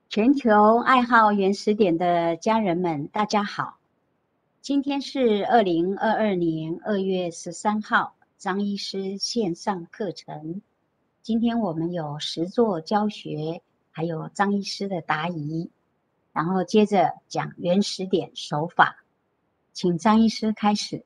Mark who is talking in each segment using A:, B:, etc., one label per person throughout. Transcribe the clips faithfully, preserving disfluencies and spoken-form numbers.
A: 全球爱好原始点的家人们，大家好！今天是二零二二年二月十三号，张医师线上课程。今天我们有实作教学，还有张医师的答疑，然后接着讲原始点手法，请张医师开始。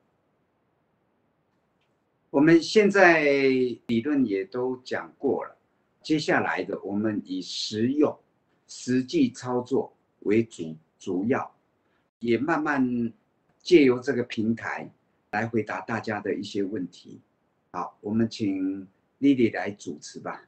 B: 我们现在理论也都讲过了，接下来的我们以实用、实际操作为主主要，也慢慢借由这个平台来回答大家的一些问题。好，我们请 Lily 来主持吧。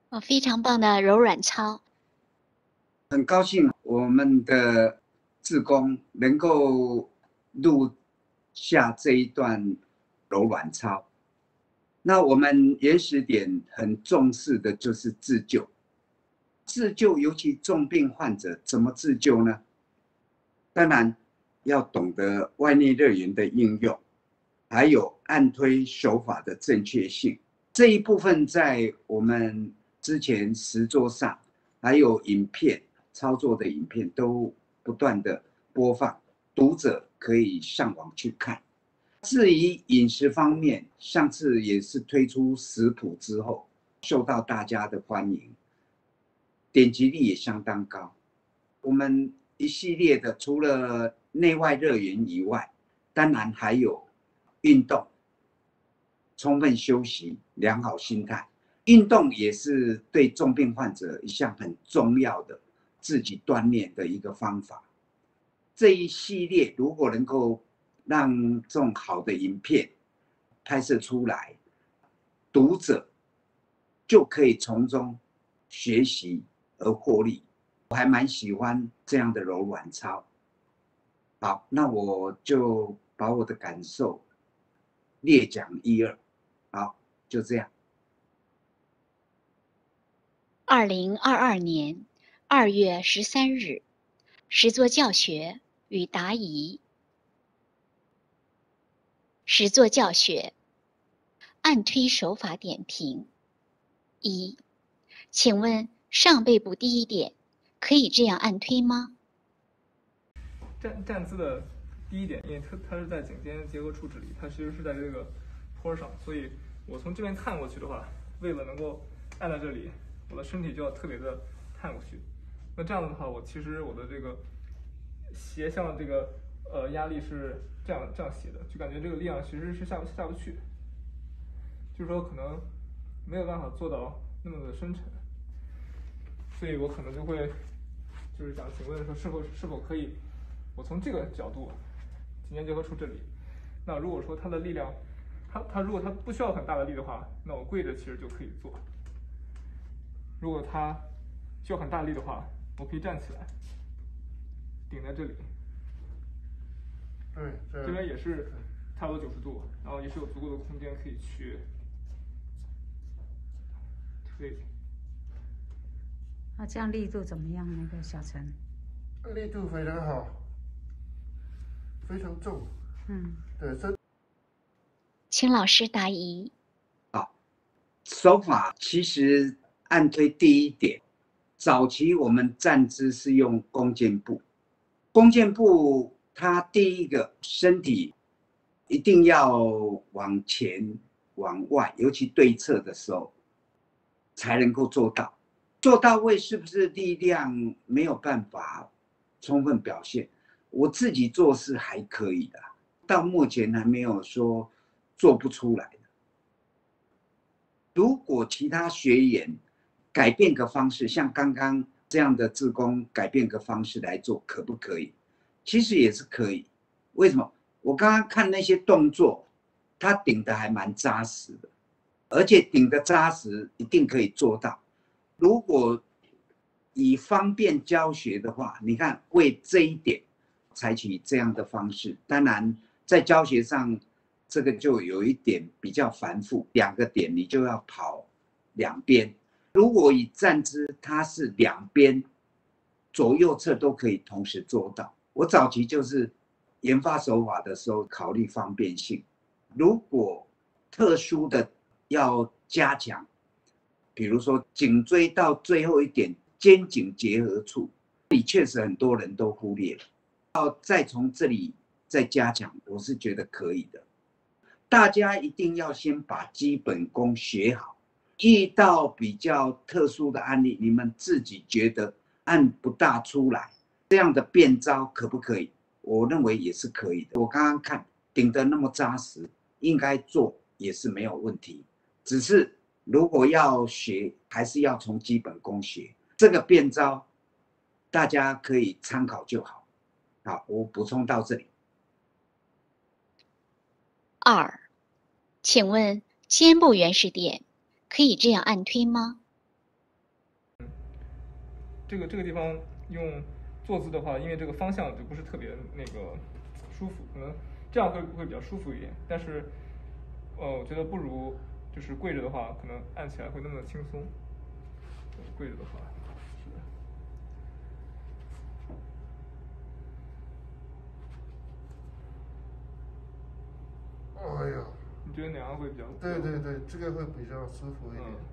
A: 哦，非常棒的柔软操。
B: 很高兴我们的志工能够录下这一段柔软操。那我们原始点很重视的就是自救。自救，尤其重病患者，怎么自救呢？当然要懂得外内热源的应用，还有按推手法的正确性。这一部分在我们之前实作上，还有影片操作的影片都不断的播放，读者可以上网去看。至于饮食方面，上次也是推出食谱之后，受到大家的欢迎，点击率也相当高。我们一系列的，除了内外热源以外，当然还有运动、充分休息、良好心态。运动也是对重病患者一项很重要的自己锻炼的一个方法。这一系列如果能够让这种好的影片拍摄出来，读者就可以从中学习而获利。我还蛮喜欢这样的柔软操。好，那我就把我的感受列讲一二。好，就这样。
A: 二零二二年二月十三日，实作教学与答疑。实作教学，按推手法点评。一，请问上背部第一点可以这样按推吗？
C: 站站姿的第一点，因为它它是在颈肩结合处这里，它其实是在这个坡上，所以我从这边探过去的话，为了能够按在这里，我的身体就要特别的探过去。那这样的话，我其实我的这个斜向的这个呃压力是这样这样斜的，就感觉这个力量其实是下不下不去，就是说可能没有办法做到那么的深沉，所以我可能就会就是想请问说是否是否可以。我从这个角度，颈肩结合处这里，那如果说它的力量，它它如果它不需要很大的力的话，那我跪着其实就可以做。如果它需要很大力的话，我可以站起来，顶在这里。
D: 对，
C: 这边也是差不多九十度，然后也是有足够的空间可以去推。
E: 那这样力度怎么样？那个小陈？
D: 力度非常好。非常重，
E: 嗯，
D: 对，身。
A: 请老师答疑。
B: 好，手法其实按推第一点，早期我们站姿是用弓箭步，弓箭步它第一个身体一定要往前往外，尤其对侧的时候才能够做到。做到位是不是力量没有办法充分表现？我自己做是还可以的，到目前还没有说做不出来的。如果其他学员改变个方式，像刚刚这样的志工改变个方式来做，可不可以？其实也是可以。为什么？我刚刚看那些动作，他顶得还蛮扎实的，而且顶得扎实，一定可以做到。如果以方便教学的话，你看为这一点。采取这样的方式，当然在教学上，这个就有一点比较繁复，两个点你就要跑两边。如果以站姿，它是两边左右侧都可以同时做到。我早期就是研发手法的时候考虑方便性，如果特殊的要加强，比如说颈椎到最后一点肩颈结合处，这里确实很多人都忽略了。要再从这里再加强，我是觉得可以的。大家一定要先把基本功学好，遇到比较特殊的案例，你们自己觉得按不大出来，这样的变招可不可以？我认为也是可以的。我刚刚看顶得那么扎实，应该做也是没有问题。只是如果要学，还是要从基本功学。这个变招，大家可以参考就好。好，我补充到这里。
A: 二，请问肩部原始点可以这样按推吗？
C: 这个这个地方用坐姿的话，因为这个方向就不是特别那个舒服，可能这样会会比较舒服一点。但是，呃，我觉得不如就是跪着的话，可能按起来会那么轻松。跪着的话，是
D: 的。哎呀，
C: 你觉得哪样会比较？
D: 对对对，这个会比较舒服一点。
C: 嗯，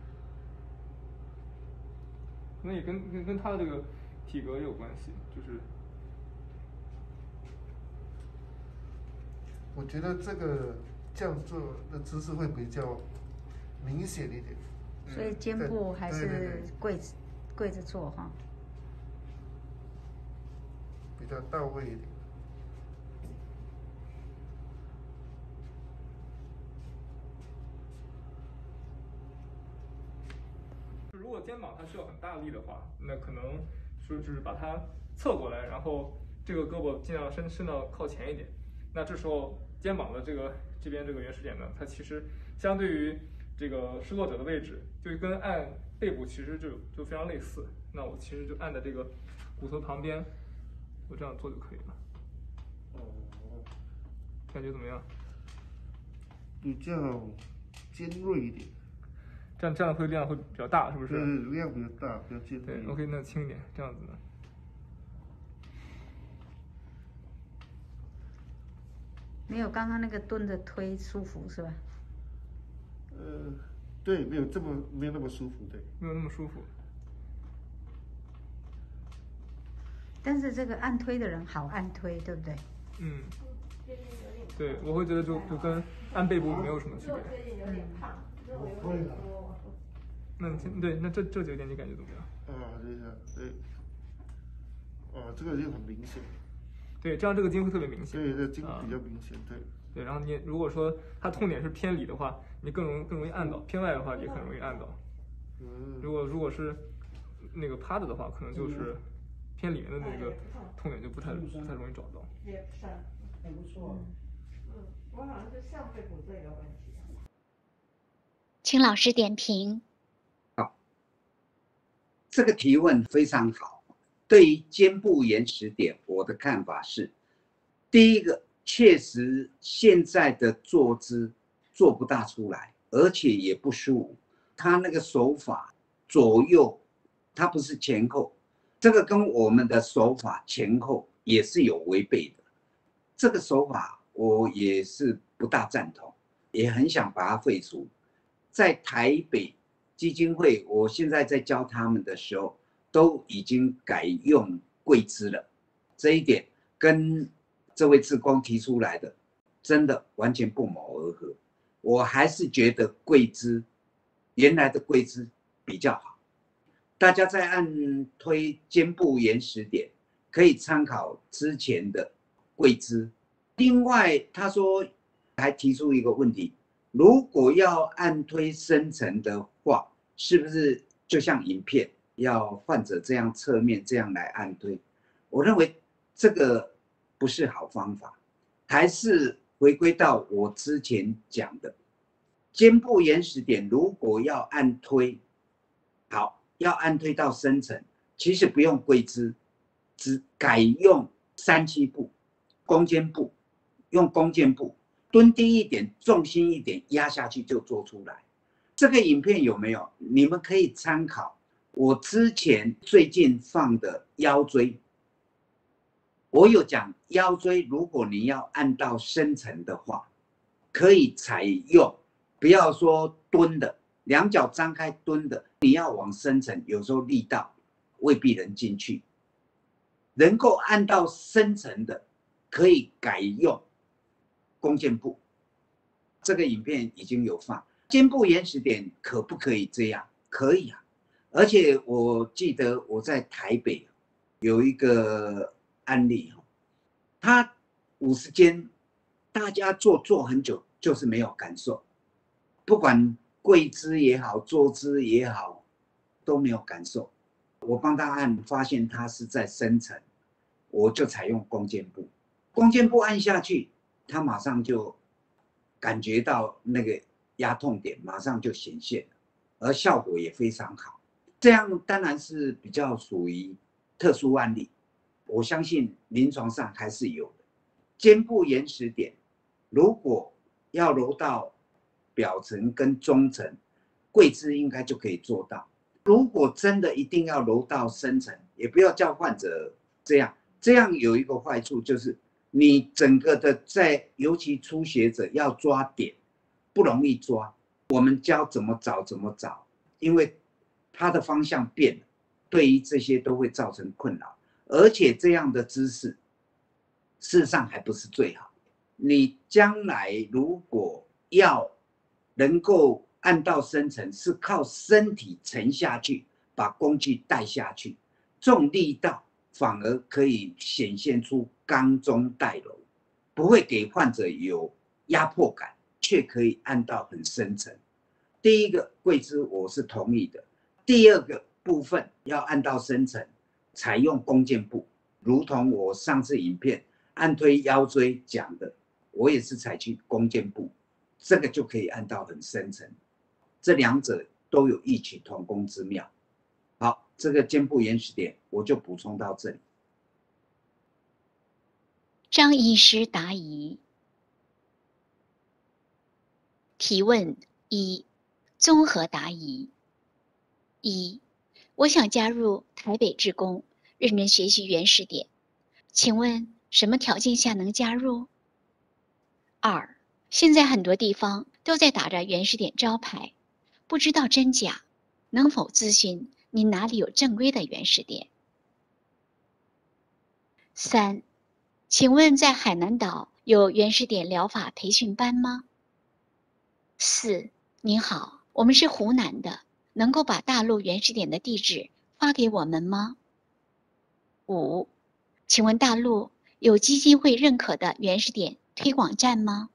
C: 可能也跟跟跟他的这个体格也有关系，就是。
D: 我觉得这个这样做的姿势会比较明显一点。
E: 所以肩部还是跪着跪着做哈，
D: 比较到位一点。
C: 如果肩膀它需要很大力的话，那可能说就是把它侧过来，然后这个胳膊尽量伸伸到靠前一点。那这时候肩膀的这个这边这个原始点呢，它其实相对于这个施作者的位置，就跟按背部其实就就非常类似。那我其实就按在这个骨头旁边，我这样做就可以了。
D: 哦，
C: 感觉怎么样？
D: 比较尖锐一点。
C: 这样这样会量会比较大，是不是？
D: 对，量比较大，比较尖锐。
C: 对 ，OK， 那轻一点，这样子呢。
E: 没有刚刚那个蹲着推舒服是吧？
D: 呃，对，没有这么没有那么舒服，对。
C: 没有那么舒服。
E: 但是这个按推的人好按推，对不对？
C: 嗯。对，我会觉得就就跟按背部没有什么区别。
F: 最近有点胖，肉有点多。
C: 那你对，那这这几个点你感觉怎么样？
D: 啊，等一下，对。啊，这个就很明显。
C: 对，这样这个筋会特别明显。
D: 对，这筋比较明显，对。
C: 对，然后你如果说它痛点是偏里的话，你更容更容易按到；偏外的话也很容易按到。
D: 嗯。
C: 如果如果是那个趴着的话，可能就是偏里面的那个痛点就不太不太容易找到。
F: 也不酸，
G: 很不错。
F: 嗯，我好像是上背骨这个问题。
H: 请老师点评。
B: 好，这个提问非常好。对于肩部延时点，我的看法是：第一个，确实现在的坐姿做不大出来，而且也不舒服。他那个手法左右，它不是前后，这个跟我们的手法前后也是有违背的。这个手法我也是不大赞同，也很想把它废除。在台北基金会，我现在在教他们的时候，都已经改用跪姿了。这一点跟这位志工提出来的，真的完全不谋而合。我还是觉得跪姿，原来的跪姿比较好。大家在按推肩部延时点，可以参考之前的跪姿。另外，他说还提出一个问题。如果要按推深层的话，是不是就像影片要患者这样侧面这样来按推？我认为这个不是好方法，还是回归到我之前讲的，肩部延时点如果要按推，好，要按推到深层，其实不用跪姿，只改用三七步、弓肩步，用弓箭步。蹲低一点，重心一点，压下去就做出来。这个影片有没有？你们可以参考我之前最近放的腰椎。我有讲腰椎，如果你要按到深层的话，可以采用，不要说蹲的，两脚张开蹲的，你要往深层，有时候力道未必能进去。能够按到深层的，可以改用弓箭步。这个影片已经有放，肩部延时点可不可以这样？可以啊，而且我记得我在台北有一个案例，他五十肩，大家做做很久就是没有感受，不管跪姿也好，坐姿也好，都没有感受。我帮他按，发现他是在深层，我就采用弓箭步，弓箭步按下去。他马上就感觉到那个压痛点马上就显现了，而效果也非常好。 这样当然是比较属于特殊案例，我相信临床上还是有的。肩部延时点如果要揉到表层跟中层，桂枝应该就可以做到。如果真的一定要揉到深层，也不要叫患者这样，这样有一个坏处就是你整个的在，尤其初学者要抓点不容易抓。我们教怎么找怎么找，因为它的方向变了，对于这些都会造成困扰。而且这样的姿势，事实上还不是最好。你将来如果要能够按到深层，是靠身体沉下去，把工具带下去，重力道反而可以显现出刚中带柔，不会给患者有压迫感，却可以按到很深层。第一个桂枝我是同意的，第二个部分要按到深层，采用弓箭步，如同我上次影片按推腰椎讲的，我也是采取弓箭步，这个就可以按到很深层。这两者都有异曲同工之妙。好，这个肩部延时点我就补充到这里。
H: 张医师答疑。提问一，综合答疑。一，我想加入台北志工，认真学习原始点，请问什么条件下能加入？二，现在很多地方都在打着原始点招牌，不知道真假，能否咨询您哪里有正规的原始点？三，请问在海南岛有原始点疗法培训班吗？四，您好，我们是湖南的，能够把大陆原始点的地址发给我们吗？五，请问大陆有基金会认可的原始点推广站吗？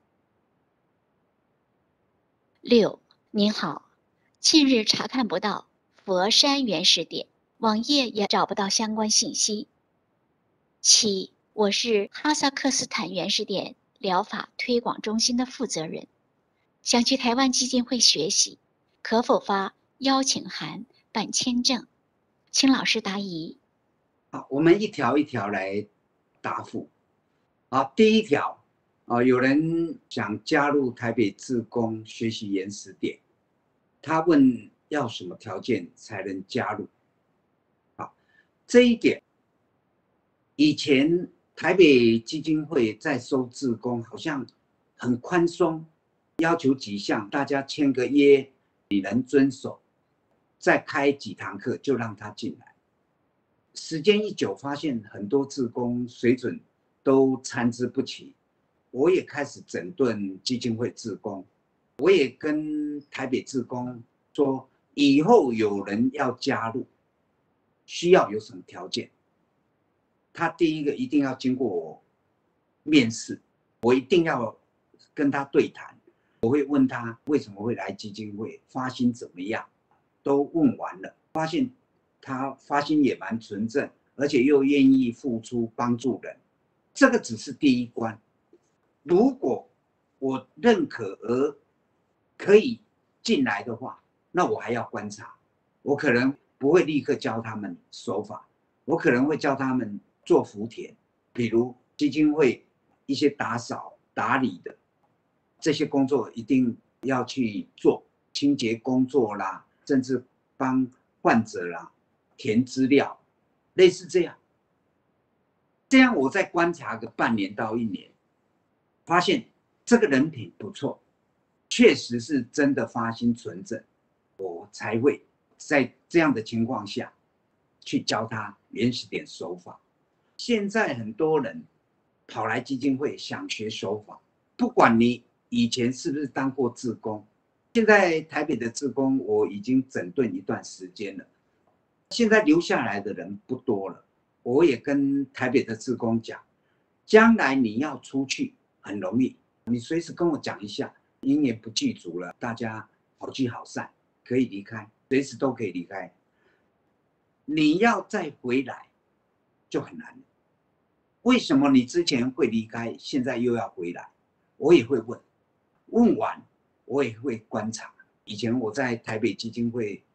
H: 六，您好，近日查看不到佛山原始点，网页也找不到相关信息。七，我是哈萨克斯坦原始点疗法推广中心的负责人，想去台湾基金会学习，可否发邀请函办签证？请老师答疑。
B: 好，我们一条一条来答复。好，第一条，啊，有人想加入台北志工学习原始点，他问要什么条件才能加入？好，这一点，以前台北基金会在收志工好像很宽松，要求几项，大家签个约，你能遵守，再开几堂课就让他进来。时间一久，发现很多志工水准都参差不齐，我也开始整顿基金会志工，我也跟台北志工说，以后有人要加入，需要有什么条件？他第一个一定要经过我面试，我一定要跟他对谈，我会问他为什么会来基金会，发心怎么样，都问完了，发现他发心也蛮纯正，而且又愿意付出帮助人，这个只是第一关。如果我认可而可以进来的话，那我还要观察，我可能不会立刻教他们手法，我可能会教他们做福田，比如基金会一些打扫打理的这些工作一定要去做，清洁工作啦，甚至帮患者啦填资料，类似这样。这样我再观察个半年到一年，发现这个人品不错，确实是真的发心纯正，我才会在这样的情况下去教他原始点手法。现在很多人跑来基金会想学手法，不管你以前是不是当过志工，现在台北的志工我已经整顿一段时间了，现在留下来的人不多了。我也跟台北的志工讲，将来你要出去很容易，你随时跟我讲一下，因缘不具足了，大家好聚好散，可以离开，随时都可以离开。你要再回来就很难了。为什么你之前会离开，现在又要回来？我也会问，问完我也会观察。以前我在台北基金会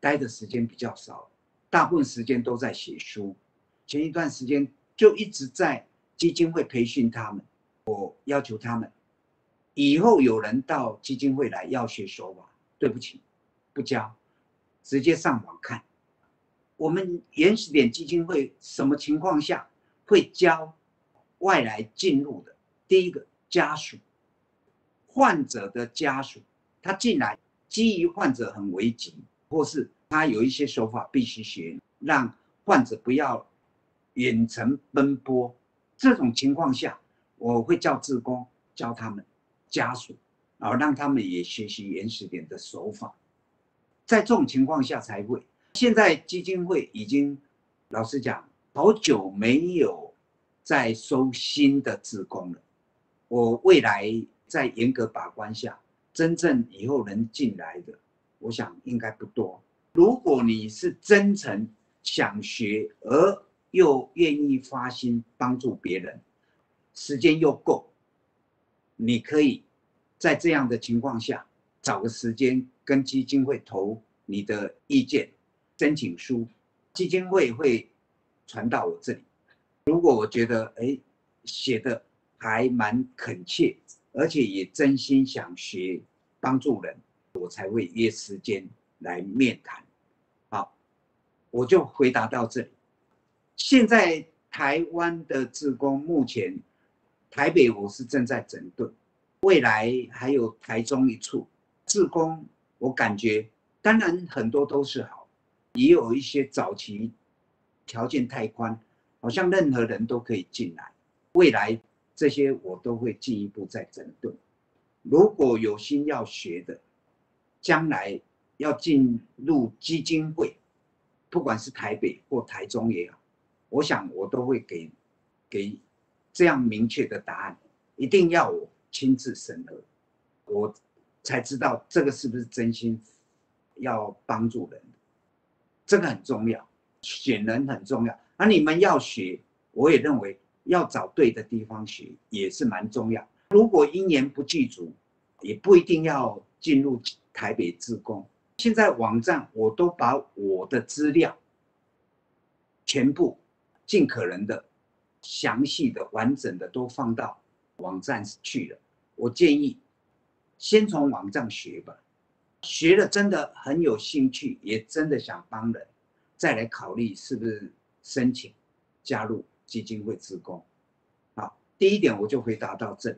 B: 待的时间比较少，大部分时间都在写书。前一段时间就一直在基金会培训他们，我要求他们，以后有人到基金会来要学手法，对不起，不教，直接上网看。我们原始点基金会什么情况下会教外来进入的？第一个，家属，患者的家属，他进来基于患者很危急，或是他有一些手法必须学，让患者不要远程奔波。这种情况下，我会叫志工教他们家属，然后让他们也学习原始点的手法。在这种情况下才会。现在基金会已经，老实讲，好久没有再收新的志工了。我未来在严格把关下，真正以后能进来的，我想应该不多。如果你是真诚想学，而又愿意发心帮助别人，时间又够，你可以在这样的情况下找个时间跟基金会投你的意见申请书，基金会会传到我这里。如果我觉得哎写的还蛮恳切，而且也真心想学帮助人，我才会约时间来面谈。好，我就回答到这里。现在台湾的志工，目前台北我是正在整顿，未来还有台中一处志工，我感觉当然很多都是好，也有一些早期条件太宽，好像任何人都可以进来。未来这些我都会进一步再整顿。如果有心要学的，将来要进入基金会，不管是台北或台中也好，我想我都会给给这样明确的答案，一定要我亲自审核，我才知道这个是不是真心要帮助人，这个很重要，选人很重要。而你们要学，我也认为要找对的地方学也是蛮重要。如果因缘不具足，也不一定要进入台北志工。现在网站我都把我的资料全部尽可能的详细的完整的都放到网站去了。我建议先从网站学吧，学了真的很有兴趣，也真的想帮人，再来考虑是不是申请加入基金会志工。好，第一点我就回答到这里。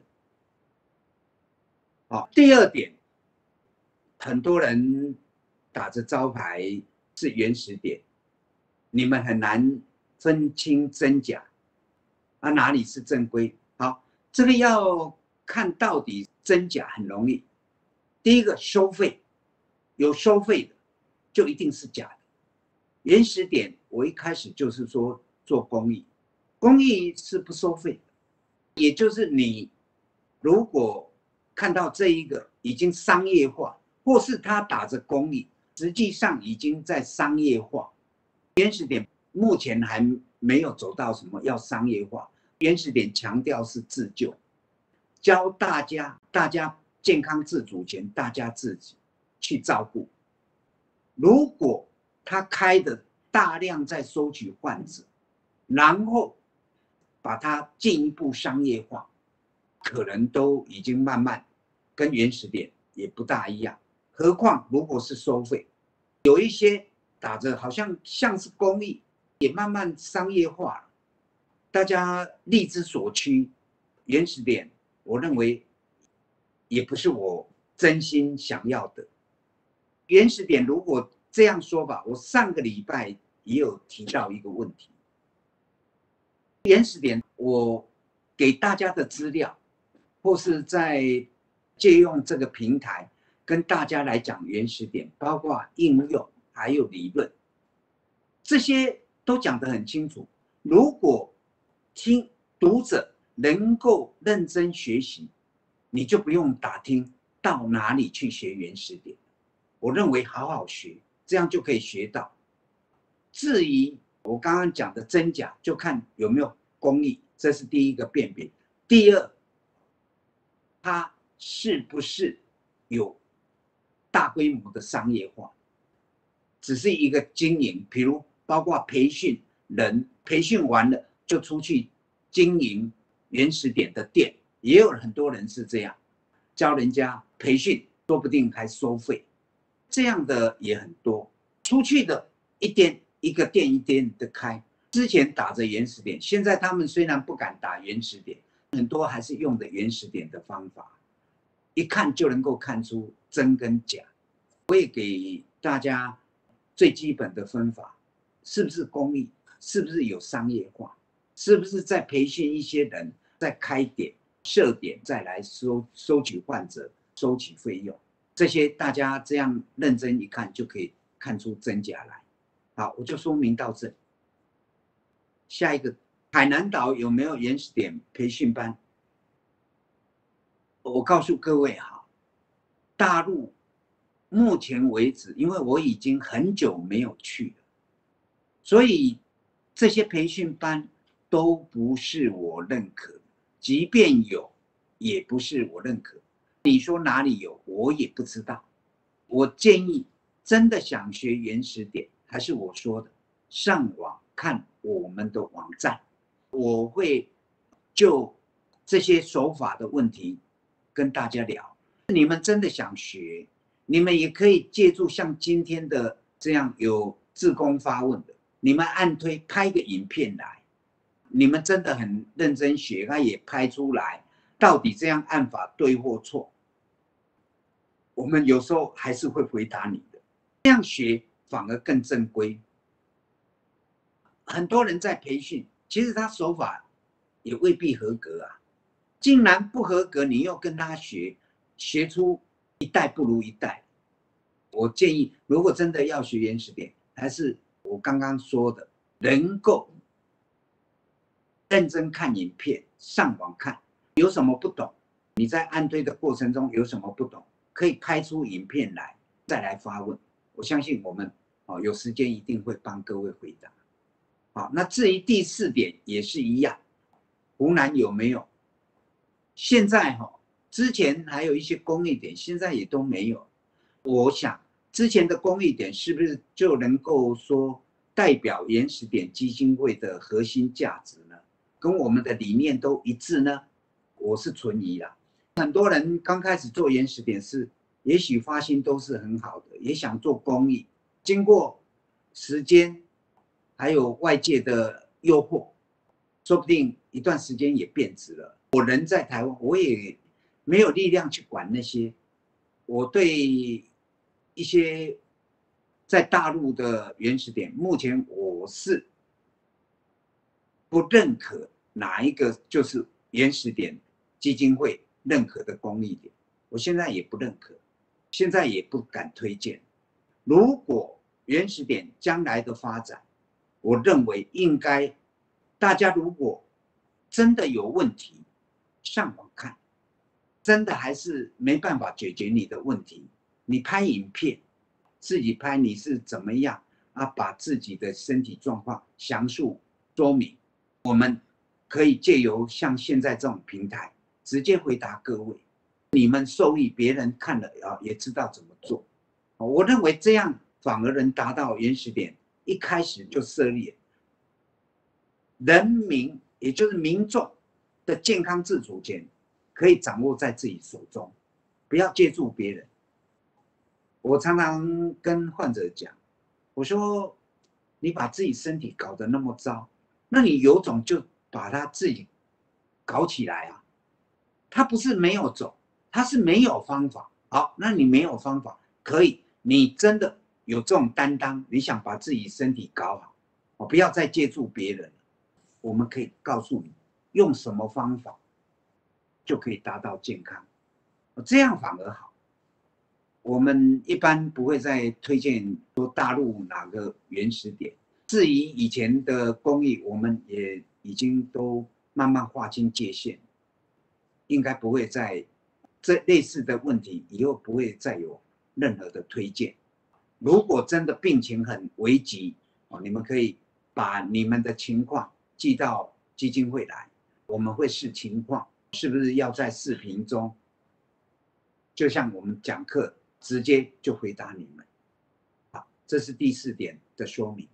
B: 好，第二点，很多人打着招牌是原始点，你们很难分清真假，啊，哪里是正规？好，这个要看到底真假很容易。第一个，收费，有收费的就一定是假的。原始点我一开始就是说做公益，公益是不收费的，也就是你如果看到这一个已经商业化，或是他打着公益，实际上已经在商业化。原始点目前还没有走到什么要商业化，原始点强调是自救，教大家大家健康自主权，大家自己去照顾。如果他开的大量在收取患者，然后把它进一步商业化，可能都已经慢慢跟原始点也不大一样。何况如果是收费，有一些打着好像像是公益，也慢慢商业化了，大家力之所趋。原始点我认为也不是我真心想要的。原始点如果这样说吧，我上个礼拜也有提到一个问题。原始点我给大家的资料，或是在借用这个平台跟大家来讲原始点，包括应用还有理论，这些都讲得很清楚。如果听读者能够认真学习，你就不用打听到哪里去学原始点。我认为好好学，这样就可以学到。至于我刚刚讲的真假，就看有没有公益，这是第一个辨别。第二，它是不是有大规模的商业化？ 只是一个经营，比如包括培训人，培训完了就出去经营原始点的店，也有很多人是这样，教人家培训，说不定还收费，这样的也很多。出去的一店一个店一店的开，之前打着原始点，现在他们虽然不敢打原始点，很多还是用的原始点的方法，一看就能够看出真跟假。我也给大家最基本的分法，是不是公益，是不是有商业化，是不是在培训一些人，在开点设点再来收收取患者，收取费用，这些大家这样认真一看就可以看出真假来。好，我就说明到这里。下一个，海南岛有没有原始点培训班？我告诉各位哈，大陆目前为止，因为我已经很久没有去了，所以这些培训班都不是我认可的，即便有，也不是我认可。你说哪里有，我也不知道。我建议，真的想学原始点，还是我说的，上网看我们的网站，我会就这些手法的问题跟大家聊。你们真的想学，你们也可以借助像今天的这样有志工发问的，你们按推拍个影片来，你们真的很认真学，他也拍出来，到底这样按法对或错，我们有时候还是会回答你的。这样学反而更正规。很多人在培训，其实他手法也未必合格啊。竟然不合格，你又跟他学，学出一代不如一代。我建议，如果真的要学原始点，还是我刚刚说的，能够认真看影片，上网看，有什么不懂，你在按推的过程中有什么不懂，可以拍出影片来，再来发问。我相信我们哦，有时间一定会帮各位回答。好，那至于第四点也是一样，湖南有没有？现在哈、哦，之前还有一些公益点，现在也都没有。我想之前的公益点是不是就能够说代表原始点基金会的核心价值呢？跟我们的理念都一致呢？我是存疑啦。很多人刚开始做原始点是，也许发心都是很好的，也想做公益，经过时间还有外界的诱惑，说不定一段时间也变质了。我人在台湾，我也没有力量去管那些。我对一些在大陆的原始点，目前我是不认可哪一个就是原始点基金会认可的公益点，我现在也不认可，现在也不敢推荐。如果原始点将来的发展，我认为应该大家如果真的有问题，上网看，真的还是没办法解决你的问题，你拍影片，自己拍你是怎么样啊，把自己的身体状况详述说明，我们可以借由像现在这种平台直接回答各位，你们受益，别人看了啊也知道怎么做。我认为这样反而能达到原始点一开始就设立人民，也就是民众的健康自主权可以掌握在自己手中，不要借助别人。我常常跟患者讲，我说你把自己身体搞得那么糟，那你有种就把他自己搞起来啊。他不是没有种，他是没有方法。好，那你没有方法，可以，你真的有这种担当，你想把自己身体搞好，哦，不要再借助别人了。我们可以告诉你用什么方法就可以达到健康，这样反而好。我们一般不会再推荐说大陆哪个原始点。至于以前的公益，我们也已经都慢慢划清界限，应该不会再这类似的问题，以后不会再有任何的推荐。如果真的病情很危急，你们可以把你们的情况寄到基金会来，我们会视情况，是不是要在视频中，就像我们讲课直接就回答你们。好， 这是第四点的说明。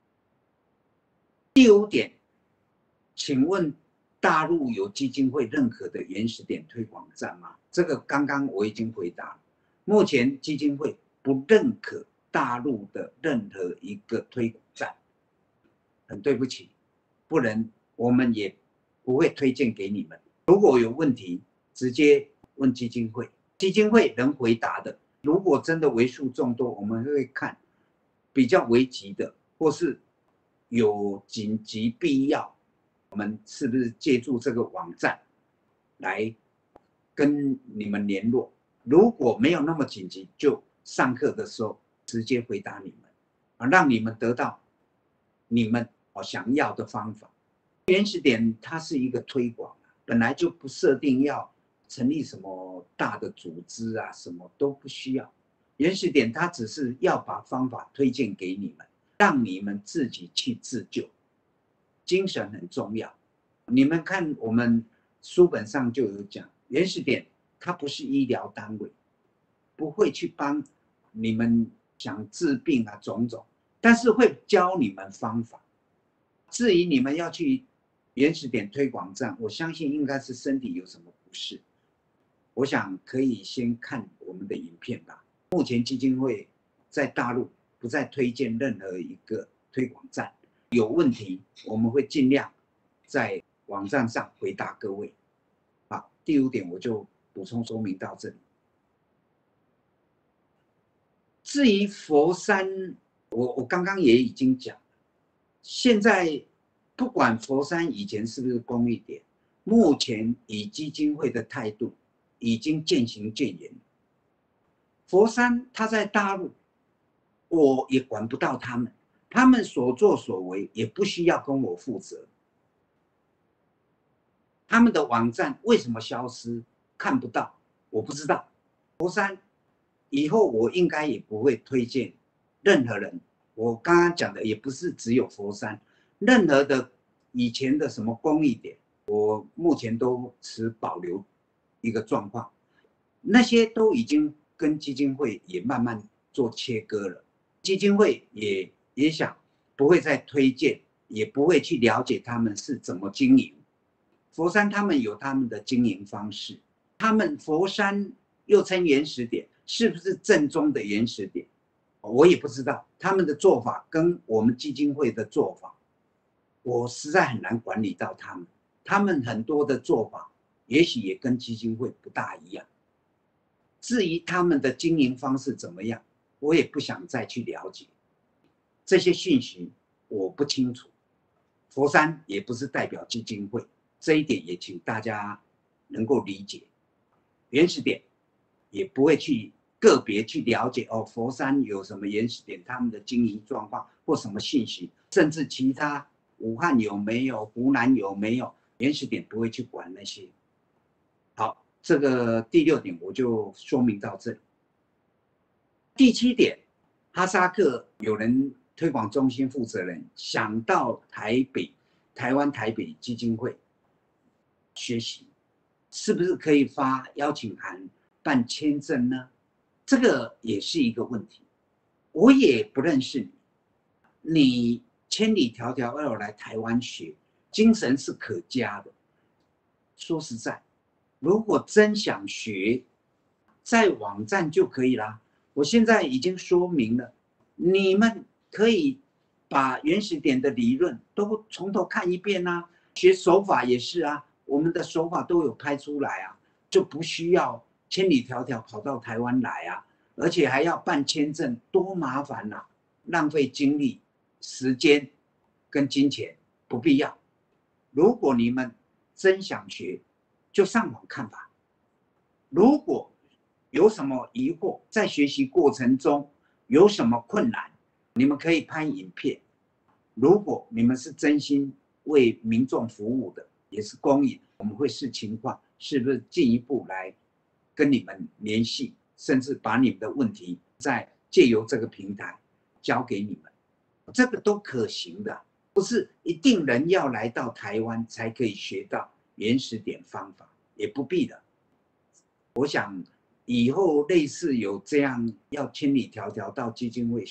B: 第五点，请问大陆有基金会认可的原始点推广站吗？这个刚刚我已经回答了。目前基金会不认可大陆的任何一个推广站，很对不起，不能，我们也不会推荐给你们。如果有问题，直接问基金会，基金会能回答的。如果真的为数众多，我们会看比较危急的，或是有紧急必要，我们是不是借助这个网站来跟你们联络？如果没有那么紧急，就上课的时候直接回答你们，啊，让你们得到你们想要的方法。原始点它是一个推广，本来就不设定要成立什么大的组织啊，什么都不需要。原始点它只是要把方法推荐给你们，让你们自己去自救。精神很重要。你们看我们书本上就有讲，原始点它不是医疗单位，不会去帮你们想治病啊种种，但是会教你们方法。至于你们要去原始点推广站，我相信应该是身体有什么不适，我想可以先看我们的影片吧。目前基金会在大陆不再推荐任何一个推广站，有问题我们会尽量在网站上回答各位。好，第五点我就补充说明到这里。至于佛山，我我刚刚也已经讲了，现在不管佛山以前是不是公益点，目前以基金会的态度已经渐行渐远。佛山他在大陆，我也管不到他们，他们所作所为也不需要跟我负责。他们的网站为什么消失，看不到，我不知道。佛山以后我应该也不会推荐任何人。我刚刚讲的也不是只有佛山，任何的以前的什么公益点，我目前都持保留一个状况。那些都已经跟基金会也慢慢做切割了，基金会也也想不会再推荐，也不会去了解他们是怎么经营。佛山他们有他们的经营方式，他们佛山又称原始点，是不是正宗的原始点，我也不知道。他们的做法跟我们基金会的做法，我实在很难管理到他们。他们很多的做法，也许也跟基金会不大一样。至于他们的经营方式怎么样，我也不想再去了解。这些讯息我不清楚。佛山也不是代表基金会，这一点也请大家能够理解。原始点也不会去个别去了解哦，佛山有什么原始点，他们的经营状况或什么信息，甚至其他武汉有没有，湖南有没有，原始点不会去管那些。好，这个第六点我就说明到这里。第七点，哈萨克有人推广中心负责人想到台北台湾台北基金会学习，是不是可以发邀请函办签证呢？这个也是一个问题。我也不认识你，你千里迢迢要来台湾学，精神是可嘉的。说实在，如果真想学，在网站就可以啦。我现在已经说明了，你们可以把原始点的理论都从头看一遍啊，学手法也是啊，我们的手法都有拍出来啊，就不需要千里迢迢跑到台湾来啊，而且还要办签证，多麻烦啊，浪费精力、时间跟金钱，不必要。如果你们真想学，就上网看吧。如果有什么疑惑，在学习过程中有什么困难，你们可以拍影片。如果你们是真心为民众服务的，也是公益，我们会视情况是不是进一步来跟你们联系，甚至把你们的问题再借由这个平台交给你们，这个都可行的，不是一定人要来到台湾才可以学到原始点方法，也不必的。我想以后类似有这样要千里迢迢到基金会学，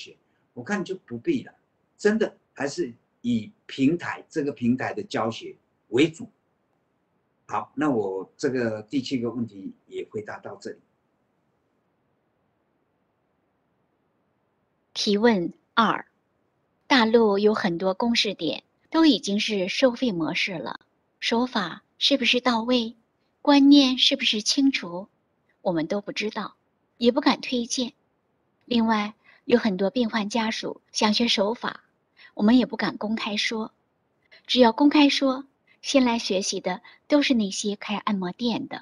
B: 我看就不必了，真的还是以平台这个平台的教学为主。好，那我这个第七个问题也回答到这里。
H: 提问二：大陆有很多公示点都已经是收费模式了，手法是不是到位，观念是不是清楚，我们都不知道，也不敢推荐。另外，有很多病患家属想学手法，我们也不敢公开说。只要公开说，先来学习的都是那些开按摩店的。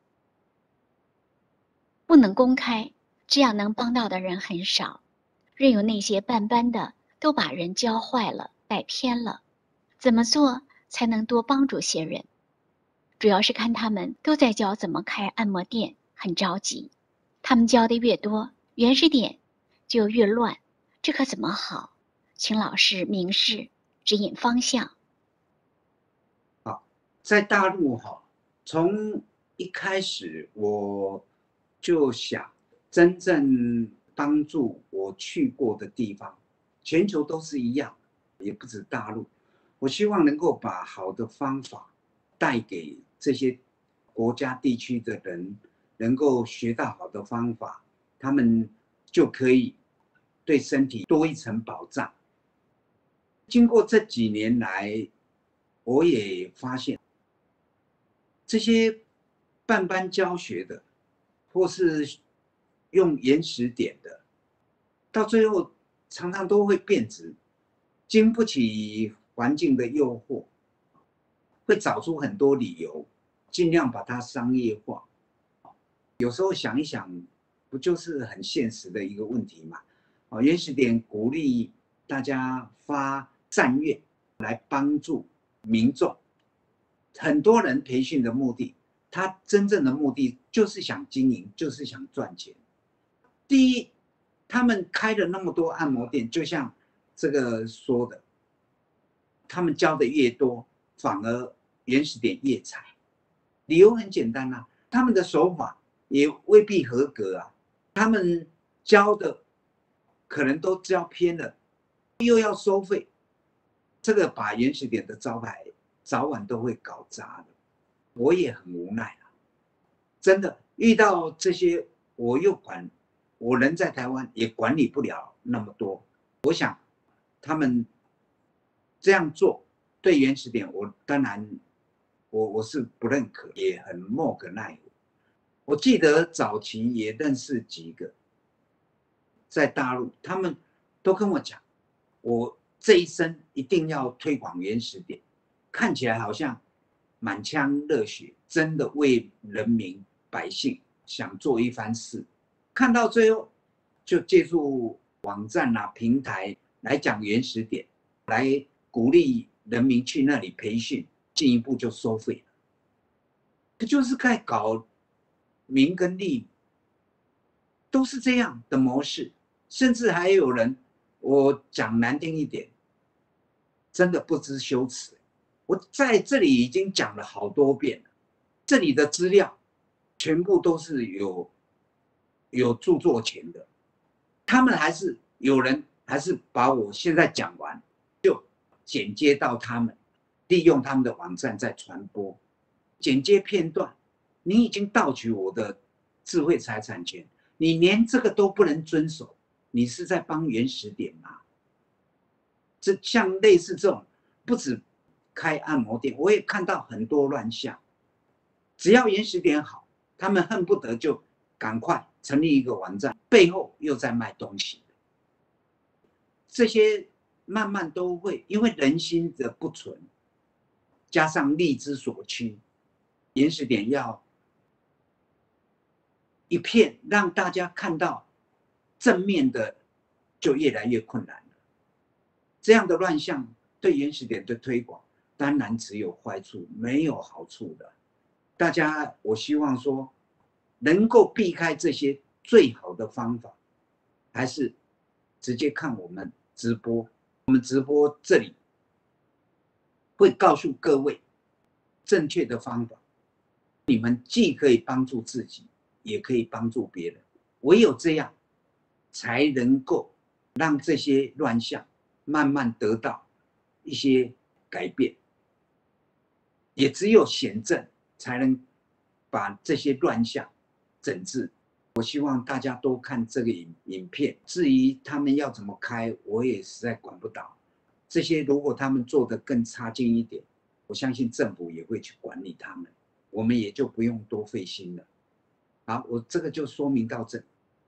H: 不能公开，这样能帮到的人很少。任由那些办班的都把人教坏了，带偏了。怎么做才能多帮助些人？主要是看他们都在教怎么开按摩店，很着急。他们教的越多，原始点就越乱，这可怎么好？请老师明示指引方向。
B: 好，在大陆哈，从一开始我就想真正帮助我去过的地方，全球都是一样，也不止大陆。我希望能够把好的方法带给这些国家地区的人，能够学到好的方法，他们就可以对身体多一层保障。经过这几年来，我也发现，这些办班教学的，或是用原始点的，到最后常常都会变质，经不起环境的诱惑，会找出很多理由，尽量把它商业化。有时候想一想，不就是很现实的一个问题嘛？哦，原始点鼓励大家发善愿来帮助民众，很多人培训的目的，他真正的目的就是想经营，就是想赚钱。第一，他们开了那么多按摩店，就像这个说的，他们教的越多，反而原始点越惨。理由很简单啊，他们的手法也未必合格啊，他们教的可能都教偏了，又要收费，这个把原始点的招牌早晚都会搞砸的。我也很无奈啊，真的遇到这些，我又管，我人在台湾也管理不了那么多。我想他们这样做对原始点，我当然我我是不认可，也很莫可奈何。我记得早期也认识几个在大陆，他们都跟我讲，我这一生一定要推广原始点，看起来好像满腔热血，真的为人民百姓想做一番事。看到最后，就借助网站啊、平台来讲原始点，来鼓励人民去那里培训，进一步就收费了。这就是在搞名跟利，都是这样的模式。甚至还有人，我讲难听一点，真的不知羞耻。我在这里已经讲了好多遍了，这里的资料全部都是有有著作权的，他们还是有人还是把我现在讲完就剪接到他们，利用他们的网站在传播，剪接片段，你已经盗取我的智慧财产权，你连这个都不能遵守，你是在帮原始点吗？这像类似这种，不止开按摩店，我也看到很多乱象。只要原始点好，他们恨不得就赶快成立一个网站，背后又在卖东西。这些慢慢都会因为人心的不纯，加上力之所趋，原始点要一片让大家看到正面的，就越来越困难了。这样的乱象对原始点的推广，当然只有坏处，没有好处的。大家，我希望说，能够避开这些最好的方法，还是直接看我们直播。我们直播这里会告诉各位正确的方法，你们既可以帮助自己，也可以帮助别人。唯有这样，才能够让这些乱象慢慢得到一些改变。也只有显正才能把这些乱象整治。我希望大家都看这个影影片。至于他们要怎么开，我也实在管不到。这些如果他们做得更差劲一点，我相信政府也会去管理他们，我们也就不用多费心了。好，我这个就说明到这。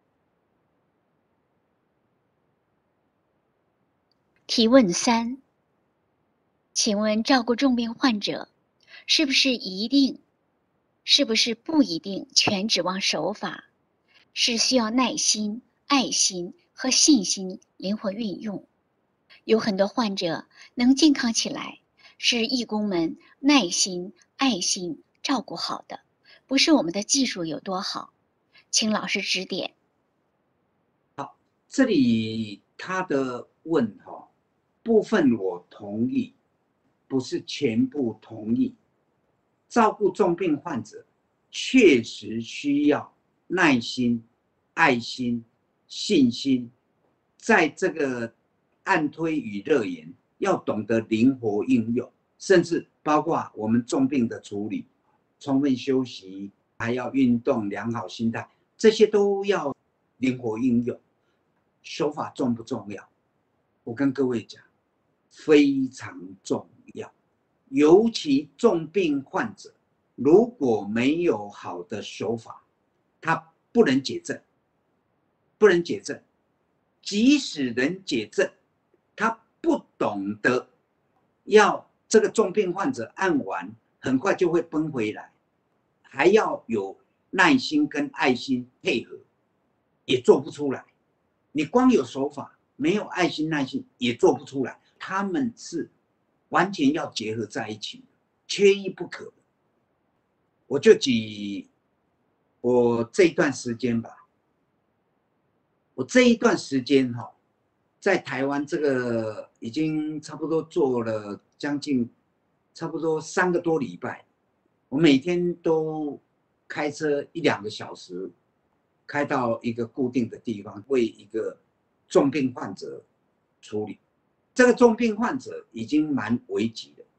H: 提问三，请问照顾重病患者，是不是一定，是不是不一定全指望手法？是需要耐心、爱心和信心灵活运用。有很多患者能健康起来，是义工们耐心、爱心照顾好的，不是我们的技术有多好。请老师指点。
B: 好，这里他的问哈部分我同意，不是全部同意。照顾重病患者确实需要耐心、爱心、信心，在这个按推与热研要懂得灵活应用，甚至包括我们重病的处理，充分休息，还要运动、良好心态，这些都要灵活应用。手法重不重要？我跟各位讲，非常重要。尤其重病患者，如果没有好的手法，他不能解症，不能解症。即使能解症，他不懂得要这个重病患者按完，很快就会崩回来，还要有耐心跟爱心配合，也做不出来。你光有手法，没有爱心耐心也做不出来。他们是完全要结合在一起的，缺一不可。我就举我这一段时间吧，我这一段时间哈，在台湾这个已经差不多做了将近差不多三个多礼拜，我每天都开车一两个小时，开到一个固定的地方，为一个重病患者处理。这个重病患者已经蛮危急的，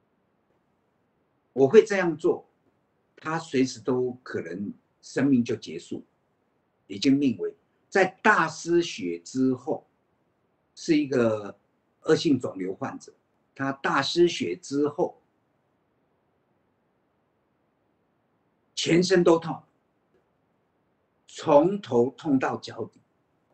B: 我会这样做，他随时都可能生命就结束，已经命危。在大失血之后，是一个恶性肿瘤患者，他大失血之后，全身都痛，从头痛到脚底，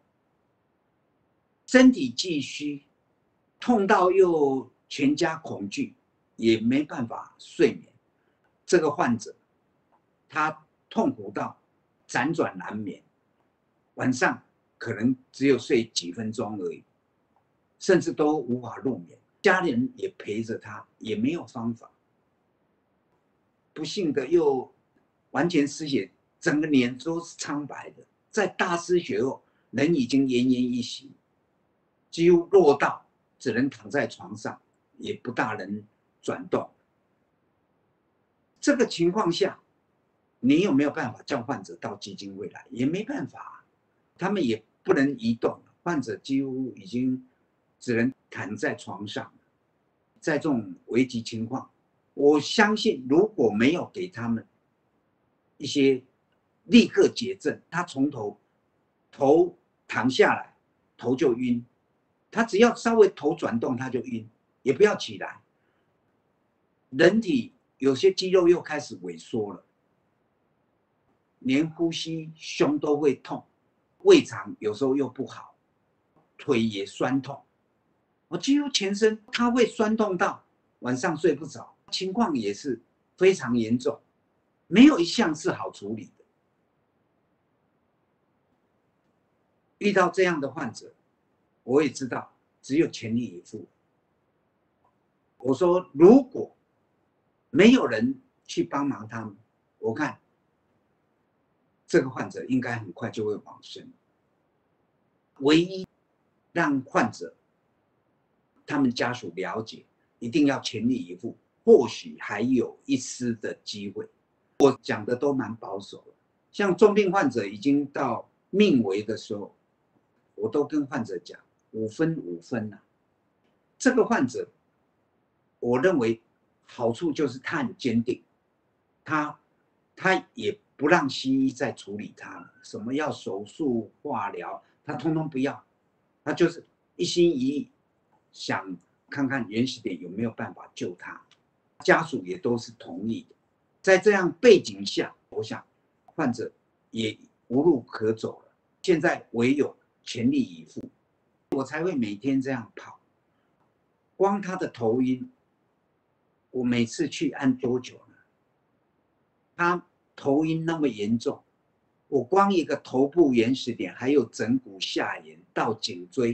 B: 身体既虚，痛到又全家恐惧，也没办法睡眠。这个患者，他痛苦到辗转难眠，晚上可能只有睡几分钟而已，甚至都无法入眠。家人也陪着他，也没有方法。不幸的又完全失血，整个脸都是苍白的。在大失血后，人已经奄奄一息，几乎弱到只能躺在床上，也不大能转动。这个情况下，你有没有办法叫患者到基金会来？也没办法，他们也不能移动，患者几乎已经只能躺在床上。在这种危急情况，我相信如果没有给他们一些立刻解症，他从头头躺下来，头就晕，他只要稍微头转动他就晕，也不要起来。人体有些肌肉又开始萎缩了，连呼吸胸都会痛，胃肠有时候又不好，腿也酸痛，我几乎全身他会酸痛到晚上睡不着，情况也是非常严重，没有一项是好处理的。遇到这样的患者，我也知道只有全力以赴。我说如果没有人去帮忙他们，我看这个患者应该很快就会往生。唯一让患者他们家属了解，一定要全力以赴，或许还有一丝的机会。我讲的都蛮保守的，像重病患者已经到命危的时候， 我都跟患者讲五分五分啊。这个患者，我认为好处就是他很坚定，他他也不让西医再处理他了，什么要手术、化疗，他通通不要，他就是一心一意想看看原始点有没有办法救他，家属也都是同意的。在这样背景下，我想患者也无路可走了，现在唯有全力以赴，我才会每天这样跑。光他的头晕，我每次去按多久呢？他头晕那么严重，我光一个头部原始点，还有枕骨下沿到颈椎，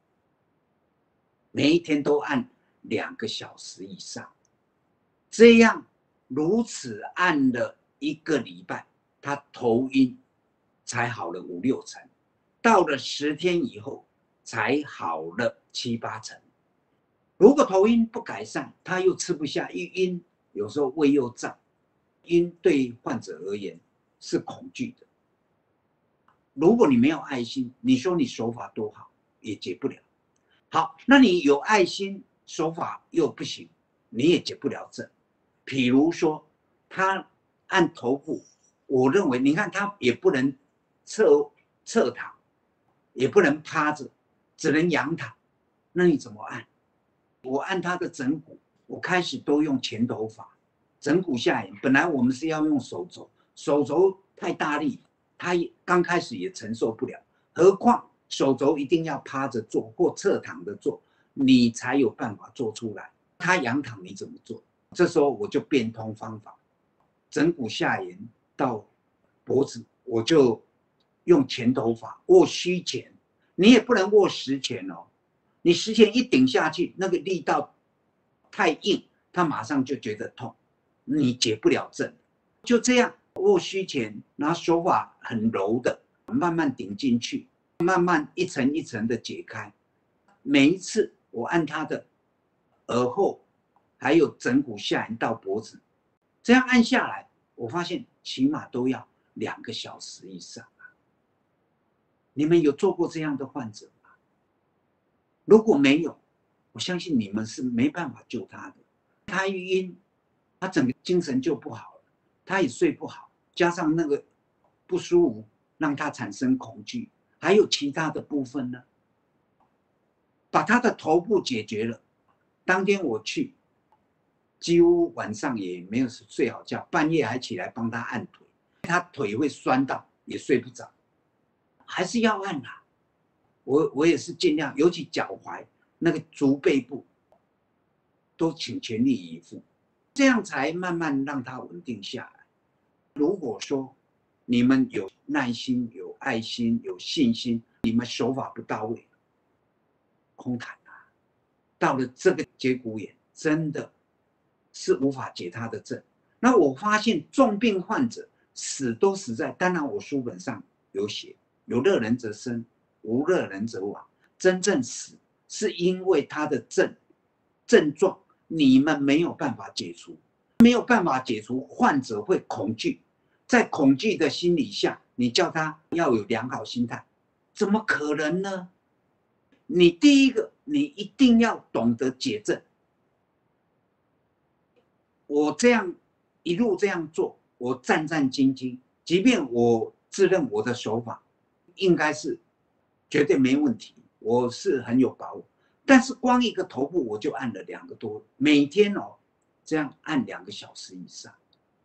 B: 每一天都按两个小时以上，这样如此按了一个礼拜，他头晕才好了五六成，到了十天以后才好了七八成。如果头晕不改善，他又吃不下，一晕有时候胃又胀，晕对患者而言是恐惧的。如果你没有爱心，你说你手法多好也解不了。好，那你有爱心，手法又不行，你也解不了症。比如说他按头部，我认为你看他也不能侧侧躺，也不能趴着，只能仰躺，那你怎么按？我按他的枕骨，我开始都用前头法，枕骨下沿。本来我们是要用手肘，手肘太大力，他刚开始也承受不了，何况手肘一定要趴着做或侧躺的做，你才有办法做出来。他仰躺你怎么做？这时候我就变通方法，枕骨下沿到脖子，我就用前头法，握虚前，你也不能握实前哦。你实前一顶下去，那个力道太硬，他马上就觉得痛，你解不了症。就这样握虚前，然后手法很柔的，慢慢顶进去，慢慢一层一层的解开。每一次我按他的耳后，还有枕骨下沿到脖子，这样按下来，我发现起码都要两个小时以上。你们有做过这样的患者吗？如果没有，我相信你们是没办法救他的。他一晕，他整个精神就不好了，他也睡不好，加上那个不舒服，让他产生恐惧。还有其他的部分呢？把他的头部解决了，当天我去，几乎晚上也没有睡好觉，半夜还起来帮他按腿，他腿会酸到也睡不着，还是要按啊。我我也是尽量，尤其脚踝那个足背部，都请全力以赴，这样才慢慢让它稳定下来。如果说你们有耐心、有爱心、有信心，你们手法不到位，空谈啊！到了这个节骨眼，真的是无法解他的症。那我发现重病患者死都死在，当然我书本上有写，有乐人则生，无乐人则亡。真正死是因为他的症症状你们没有办法解除，没有办法解除，患者会恐惧，在恐惧的心理下，你叫他要有良好心态，怎么可能呢？你第一个，你一定要懂得解症。我这样一路这样做，我战战兢兢，即便我自认我的手法应该是绝对没问题，我是很有把握，但是光一个头部我就按了两个多，每天哦这样按两个小时以上，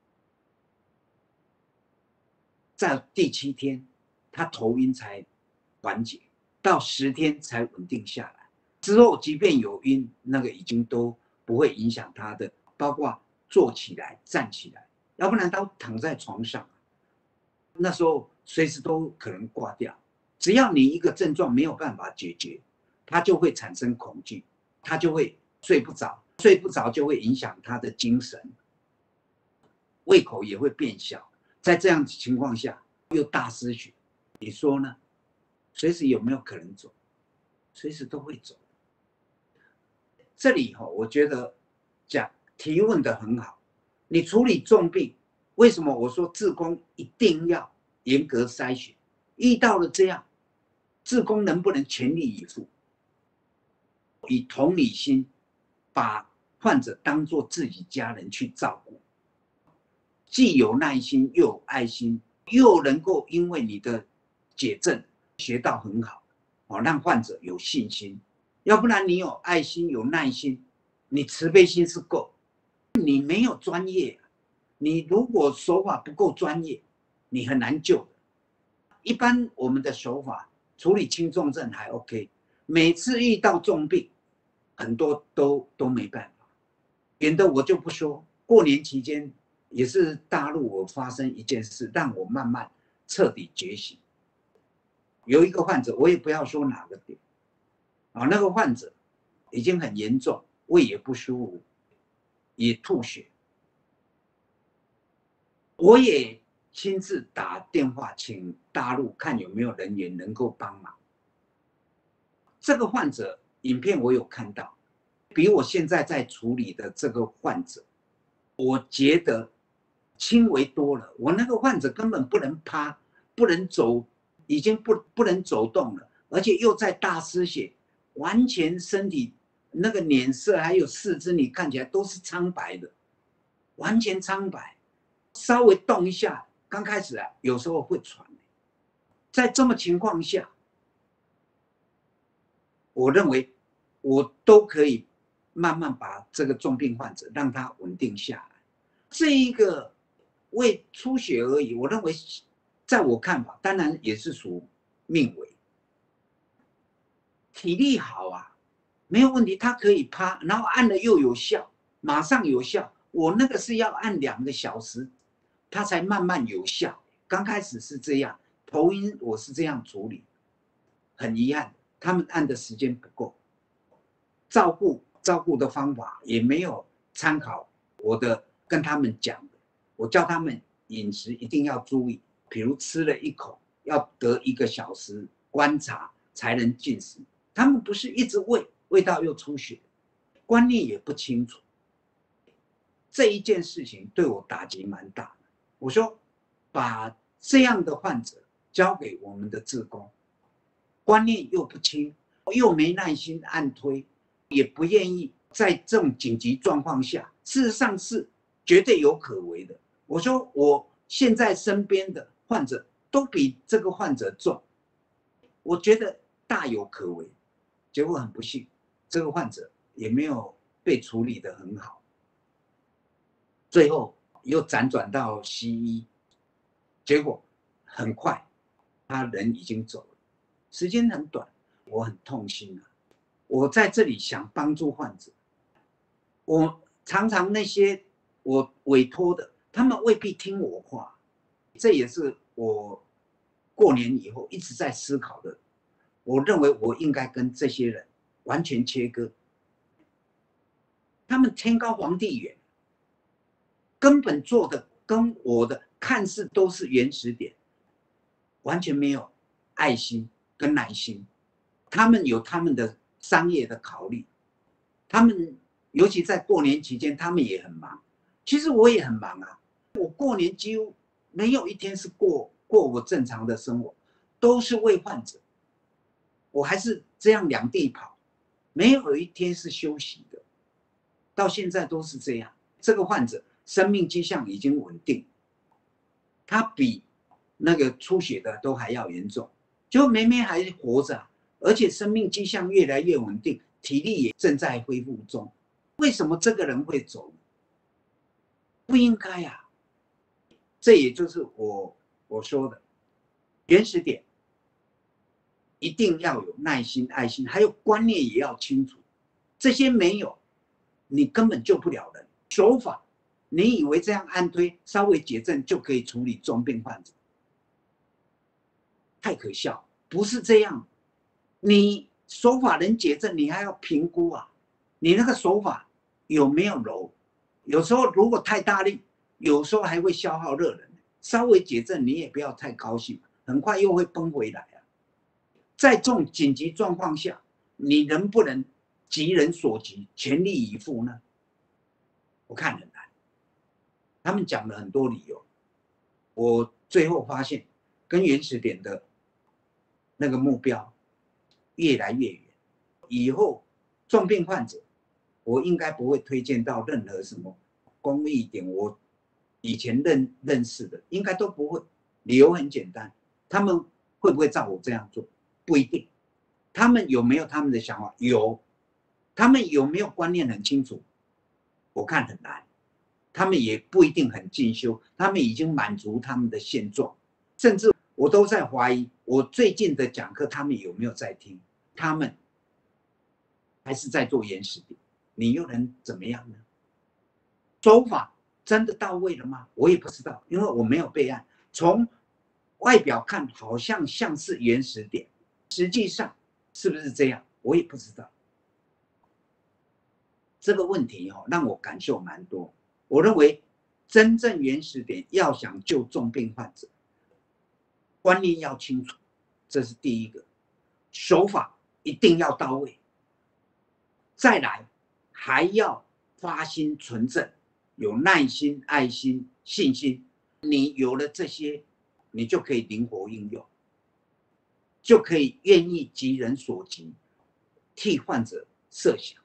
B: 在第七天他头晕才缓解，到十天才稳定下来。之后即便有晕，那个已经都不会影响他的，包括坐起来、站起来，要不然他躺在床上，那时候随时都可能挂掉。只要你一个症状没有办法解决，他就会产生恐惧，他就会睡不着，睡不着就会影响他的精神，胃口也会变小。在这样的情况下，又大失血，你说呢？随时有没有可能走？随时都会走。这里哈，我觉得讲提问的很好。你处理重病，为什么我说志工一定要严格筛选？遇到了这样， 志工能不能全力以赴，以同理心把患者当作自己家人去照顾，既有耐心又有爱心，又能够因为你的解症学到很好，让患者有信心。要不然你有爱心有耐心，你慈悲心是够，你没有专业，你如果手法不够专业，你很难救的。一般我们的手法处理轻重症还 OK， 每次遇到重病很多都都没办法。远的我就不说，过年期间也是大陆我发生一件事，让我慢慢彻底觉醒。有一个患者，我也不要说哪个点啊，那个患者已经很严重，胃也不舒服，也吐血，我也亲自打电话请大陆看有没有人员能够帮忙。这个患者影片我有看到，比我现在在处理的这个患者，我觉得轻微多了。我那个患者根本不能趴，不能走，已经不不能走动了，而且又在大失血，完全身体那个脸色还有四肢，你看起来都是苍白的，完全苍白。稍微动一下，刚开始啊，有时候会喘。在这么情况下，我认为我都可以慢慢把这个重病患者让他稳定下来。这一个为出血而已，我认为在我看法，当然也是属命危。体力好啊，没有问题，他可以趴，然后按了又有效，马上有效。我那个是要按两个小时，它才慢慢有效。刚开始是这样，头晕我是这样处理，很遗憾，他们按的时间不够，照顾照顾的方法也没有参考我的跟他们讲的，我叫他们饮食一定要注意，比如吃了一口要隔一个小时观察才能进食。他们不是一直喂，喂到又出血，观念也不清楚。这一件事情对我打击蛮大的。我说，把这样的患者交给我们的志工，观念又不清，又没耐心按推，也不愿意在这种紧急状况下，事实上是绝对有可为的。我说，我现在身边的患者都比这个患者重，我觉得大有可为。结果很不幸，这个患者也没有被处理得很好，最后又辗转到西医，结果很快他人已经走了，时间很短，我很痛心啊。我在这里想帮助患者，我常常那些我委托的，他们未必听我话，这也是我过年以后一直在思考的。我认为我应该跟这些人完全切割，他们天高皇帝远，根本做的跟我的看似都是原始点，完全没有爱心跟耐心。他们有他们的商业的考虑，他们尤其在过年期间，他们也很忙。其实我也很忙啊，我过年几乎没有一天是过过我正常的生活，都是为患者。我还是这样两地跑，没有一天是休息的，到现在都是这样。这个患者生命迹象已经稳定，他比那个出血的都还要严重，就妹妹还活着，而且生命迹象越来越稳定，体力也正在恢复中。为什么这个人会走？不应该啊！这也就是我我说的原始点。一定要有耐心、爱心，还有观念也要清楚。这些没有，你根本救不了人。手法，你以为这样按推稍微解症就可以处理重病患者，太可笑，不是这样。你手法能解症，你还要评估啊，你那个手法有没有柔？有时候如果太大力，有时候还会消耗热能。稍微解症，你也不要太高兴，很快又会崩回来啊。在这种紧急状况下，你能不能急人所急，全力以赴呢？我看很难。他们讲了很多理由，我最后发现跟原始点的那个目标越来越远。以后重病患者，我应该不会推荐到任何什么公益点，我以前认认识的应该都不会。理由很简单，他们会不会照我这样做？不一定。他们有没有他们的想法？有。他们有没有观念很清楚？我看很难。他们也不一定很进修，他们已经满足他们的现状，甚至我都在怀疑，我最近的讲课他们有没有在听？他们还是在做原始点，你又能怎么样呢？手法真的到位了吗？我也不知道，因为我没有备案。从外表看好像像是原始点，实际上是不是这样，我也不知道。这个问题哦，让我感受蛮多。我认为真正原始点要想救重病患者，观念要清楚，这是第一个。手法一定要到位，再来还要发心纯正，有耐心、爱心、信心。你有了这些，你就可以灵活应用，就可以愿意急人所急，替患者设想。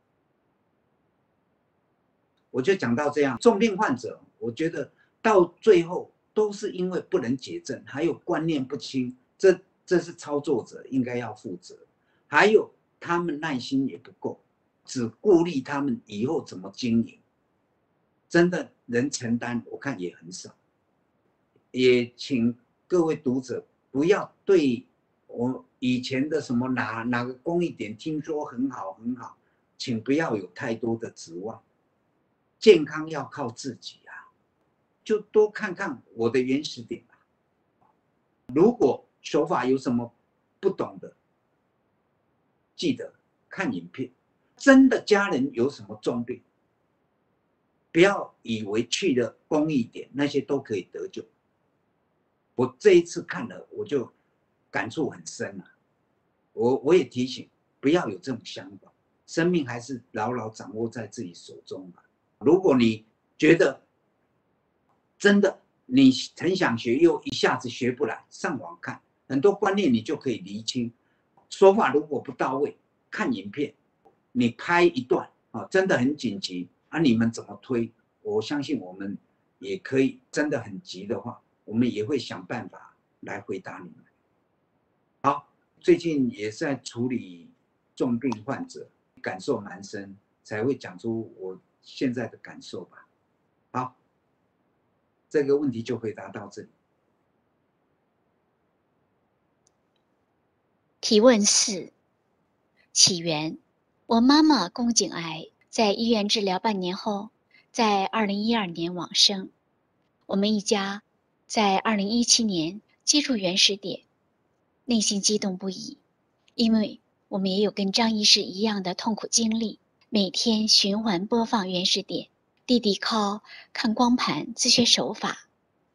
B: 我就讲到这样，重病患者，我觉得到最后都是因为不能解症，还有观念不清，这这是操作者应该要负责。还有他们耐心也不够，只顾虑他们以后怎么经营，真的能承担，我看也很少。也请各位读者不要对我以前的什么哪哪个公益点听说很好很好，请不要有太多的指望。健康要靠自己啊，就多看看我的原始点吧。如果手法有什么不懂的，记得看影片。真的家人有什么重病，不要以为去了公益点那些都可以得救。我这一次看了，我就感触很深啊。我我也提醒，不要有这种想法，生命还是牢牢掌握在自己手中吧。如果你觉得真的你很想学，又一下子学不来，上网看很多观念，你就可以厘清。说法如果不到位，看影片，你拍一段啊，真的很紧急啊，你们怎么推？我相信我们也可以，真的很急的话，我们也会想办法来回答你们。好，最近也在处理重病患者，感受蛮深，才会讲出我现在的感受吧。好，这个问题就回答到这里。
H: 提问四：起源，我妈妈宫颈癌在医院治疗半年后，在二零一二年往生。我们一家在二零一七年接触原始点，内心激动不已，因为我们也有跟张医师一样的痛苦经历。每天循环播放原始点，弟弟靠看光盘自学手法。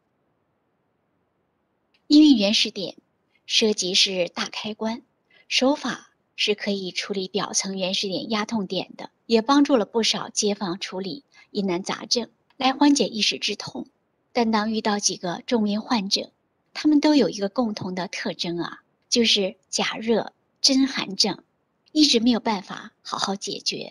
H: 因为原始点涉及是大开关，手法是可以处理表层原始点压痛点的，也帮助了不少街坊处理疑难杂症，来缓解一时之痛。但当遇到几个重病患者，他们都有一个共同的特征啊，就是假热真寒症，一直没有办法好好解决。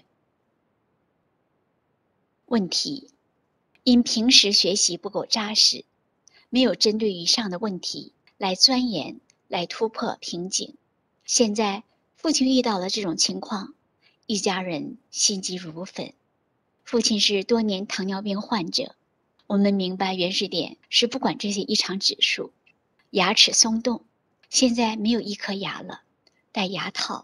H: 问题：因平时学习不够扎实，没有针对以上的问题来钻研，来突破瓶颈。现在父亲遇到了这种情况，一家人心急如焚。父亲是多年糖尿病患者，我们明白原始点是不管这些异常指数。牙齿松动，现在没有一颗牙了，戴牙套。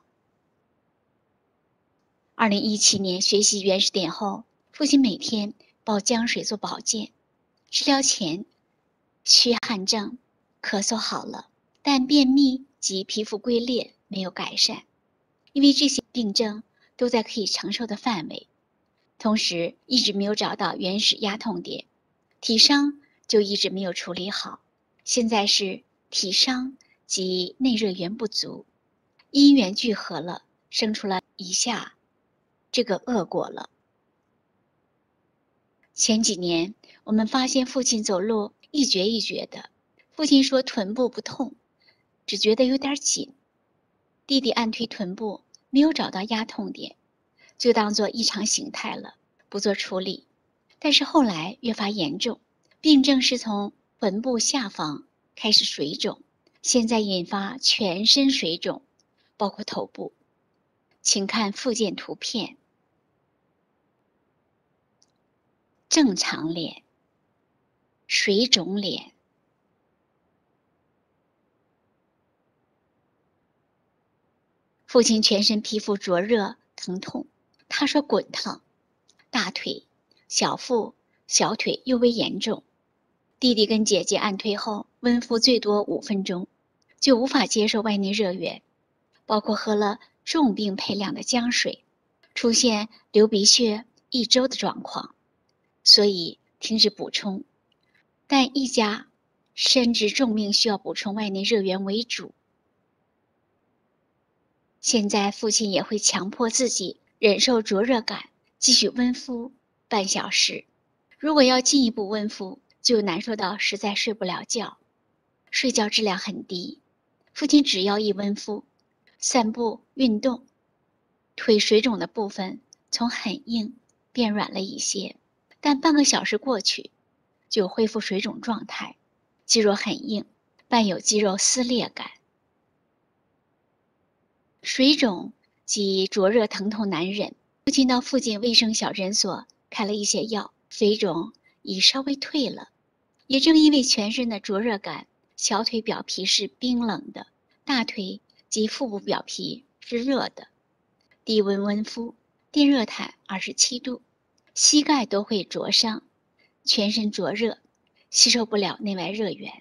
H: 二零一七年学习原始点后，父亲每天煲姜水做保健。治疗前，虚汗症、咳嗽好了，但便秘及皮肤龟裂没有改善，因为这些病症都在可以承受的范围。同时，一直没有找到原始压痛点，体伤就一直没有处理好。现在是体伤及内热源不足，因缘聚合了，生出了以下这个恶果了。前几年，我们发现父亲走路一蹶一蹶的。父亲说臀部不痛，只觉得有点紧。 弟弟按推臀部，没有找到压痛点，就当作异常形态了，不做处理。但是后来越发严重，病症是从臀部下方开始水肿，现在引发全身水肿，包括头部。请看附件图片。正常脸，水肿脸。父亲全身皮肤灼热疼痛，他说滚烫，大腿、小腹、小腿尤为严重。弟弟跟姐姐按推后，温敷最多五分钟，就无法接受外内热源，包括喝了重病配量的姜水，出现流鼻血一周的状况，所以停止补充。但一家深知重病需要补充外内热源为主。现在父亲也会强迫自己忍受灼热感，继续温敷半小时。如果要进一步温敷，就难受到实在睡不了觉，睡觉质量很低。父亲只要一温敷，散步运动，腿水肿的部分从很硬变软了一些，但半个小时过去就恢复水肿状态，肌肉很硬，伴有肌肉撕裂感。水肿及灼热疼痛难忍，父亲到附近卫生小诊所开了一些药，水肿已稍微退了。也正因为全身的灼热感，小腿表皮是冰冷的，大腿及腹部表皮是热的。低温温敷，电热毯二十七度，膝盖都会灼伤，全身灼热，吸收不了内外热源。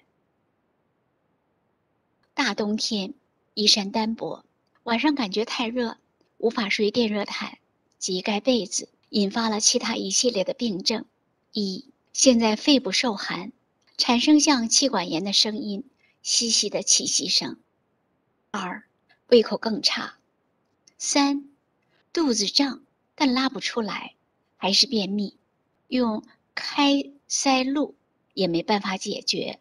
H: 大冬天衣衫单薄，晚上感觉太热，无法睡电热毯及盖被子，引发了其他一系列的病症。一、现在肺部受寒，产生像气管炎的声音，稀稀的气息声。二、胃口更差。三、肚子胀但拉不出来，还是便秘，用开塞露也没办法解决。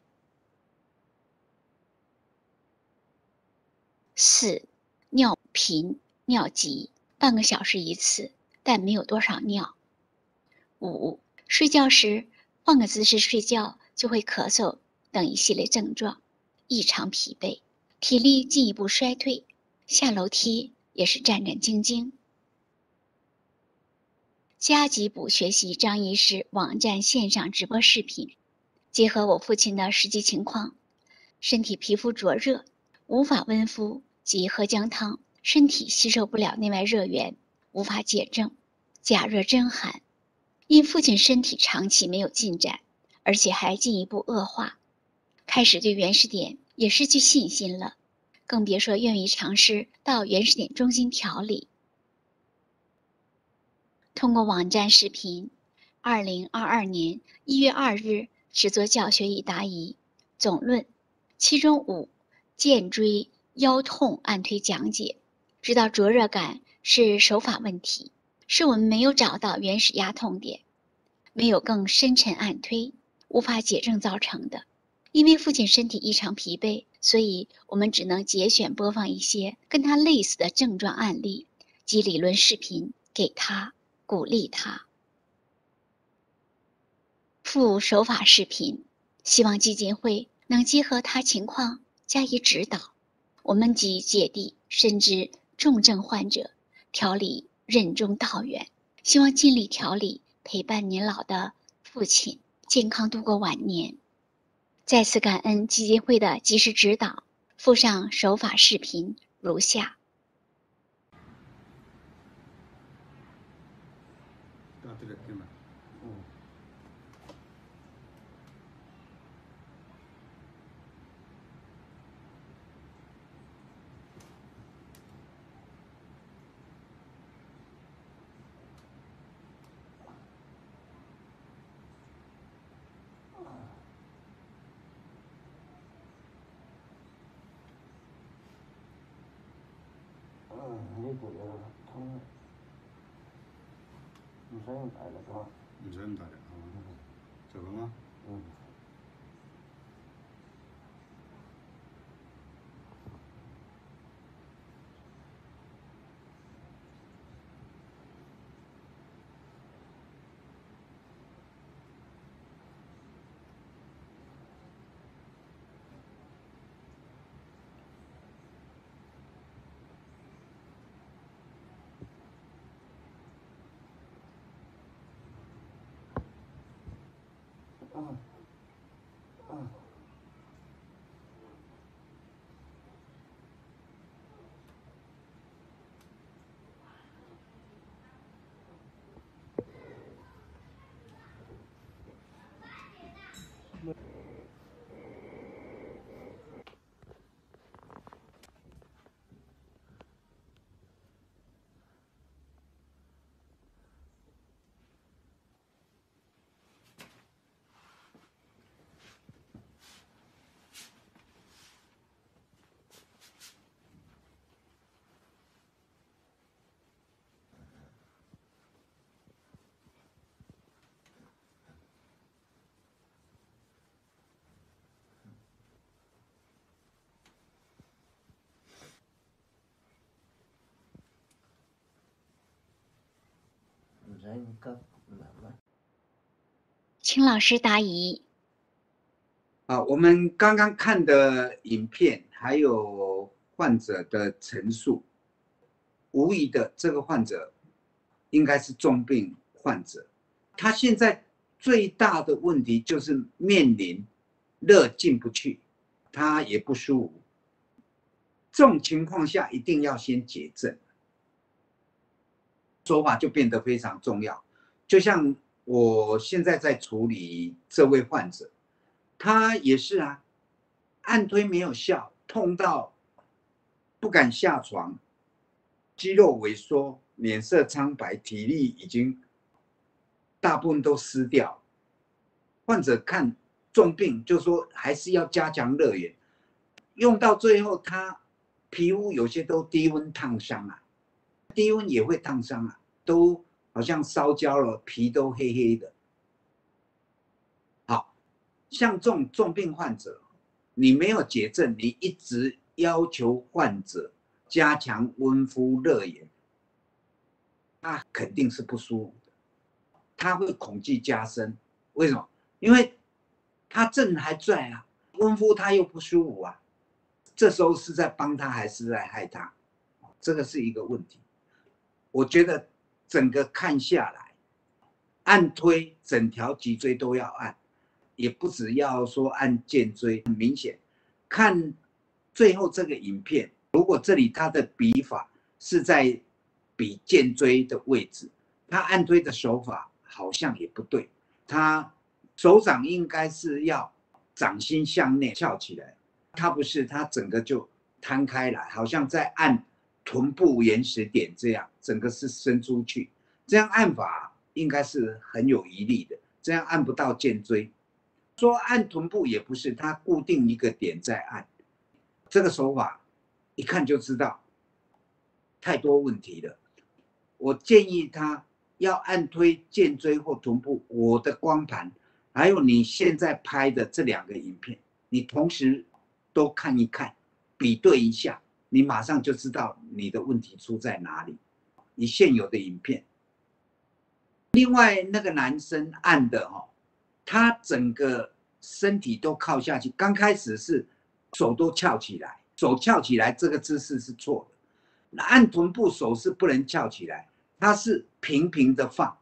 H: 四、尿频尿急，半个小时一次，但没有多少尿。五、睡觉时换个姿势睡觉就会咳嗽等一系列症状，异常疲惫，体力进一步衰退，下楼梯也是战战兢兢。加急补学习张医师网站线上直播视频，结合我父亲的实际情况，身体皮肤灼热，无法温敷及喝姜汤，身体吸收不了内外热源，无法解症，假热真寒。因父亲身体长期没有进展，而且还进一步恶化，开始对原始点也失去信心了，更别说愿意尝试到原始点中心调理。通过网站视频，二零二二年一月二日制作教学已答疑总论，其中五肩椎腰痛按推讲解，知道灼热感是手法问题，是我们没有找到原始压痛点，没有更深沉按推，无法解症造成的。因为父亲身体异常疲惫，所以我们只能节选播放一些跟他类似的症状案例及理论视频给他，鼓励他。附手法视频，希望基金会能结合他情况加以指导。我们及姐弟深知重症患者调理任重道远，希望尽力调理陪伴年老的父亲健康度过晚年。再次感恩基金会的及时指导，附上手法视频如下。
G: 呢度有痛，唔使咁大力咯。唔使咁大力係嘛？就咁啦。嗯。
I: 人格慢慢。
H: 请老师答疑。
B: 啊，我们刚刚看的影片还有患者的陈述，无疑的，这个患者应该是重病患者。他现在最大的问题就是面临热进不去，他也不舒服。这种情况下，一定要先解症，手法就变得非常重要。就像我现在在处理这位患者，他也是啊，按推没有效，痛到不敢下床，肌肉萎缩，脸色苍白，体力已经大部分都失掉。患者看重病就说还是要加强热源，用到最后他皮肤有些都低温烫伤啊，低温也会烫伤啊，都好像烧焦了，皮都黑黑的。好，像这种重病患者，你没有解症，你一直要求患者加强温敷热源，他肯定是不舒服的，他会恐惧加深。为什么？因为他症还在啊，温敷他又不舒服啊，这时候是在帮他还是在害他？这个是一个问题。我觉得整个看下来，按推整条脊椎都要按，也不只要说按肩椎。很明显，看最后这个影片，如果这里他的比法是在比肩椎的位置，他按推的手法好像也不对，他手掌应该是要掌心向内翘起来，他不是，他整个就摊开来，好像在按臀部原始点这样，整个是伸出去，这样按法应该是很有疑虑的，这样按不到肩椎。说按臀部也不是，他固定一个点在按，这个手法一看就知道太多问题了。我建议他要按推肩椎或臀部，我的光盘还有你现在拍的这两个影片，你同时都看一看，比对一下，你马上就知道你的问题出在哪里。你现有的影片，另外那个男生按的哦，他整个身体都靠下去，刚开始是手都翘起来，手翘起来这个姿势是错的。按臀部手是不能翘起来，它是平平的放，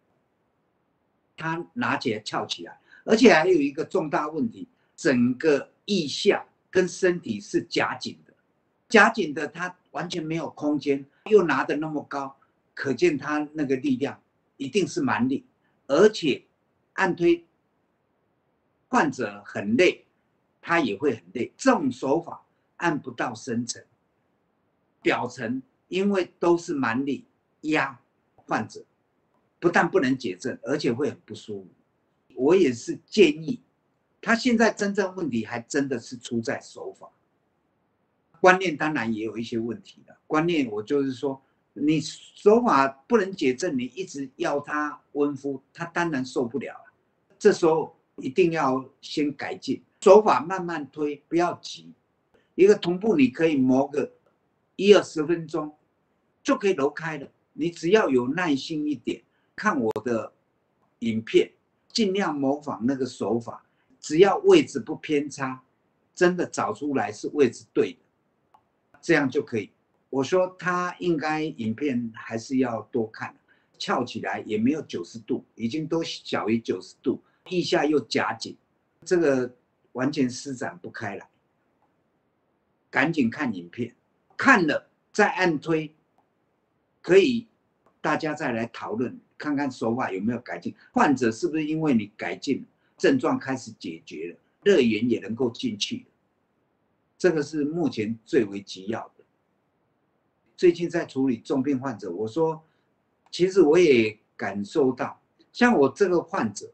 B: 他拿起来翘起来，而且还有一个重大问题，整个腋下跟身体是夹紧的，夹紧的他完全没有空间，又拿得那么高，可见他那个力量一定是蛮力，而且按推患者很累，他也会很累。这种手法按不到深层，表层因为都是蛮力压患者，不但不能解症，而且会很不舒服。我也是建议，他现在真正问题还真的是出在手法，观念当然也有一些问题的。观念我就是说，你手法不能解症，你一直要他温敷，他当然受不了了。这时候一定要先改进，手法慢慢推，不要急。一个臀部你可以磨个一二十分钟就可以揉开了，你只要有耐心一点，看我的影片，尽量模仿那个手法，只要位置不偏差，真的找出来是位置对的，这样就可以。我说他应该影片还是要多看，翘起来也没有九十度，已经都小于九十度，腋下又夹紧，这个完全施展不开来。赶紧看影片，看了再按推，可以大家再来讨论，看看手法有没有改进，患者是不是因为你改进，症状开始解决了，热源也能够进去了，这个是目前最为急要的。最近在处理重病患者，我说，其实我也感受到，像我这个患者，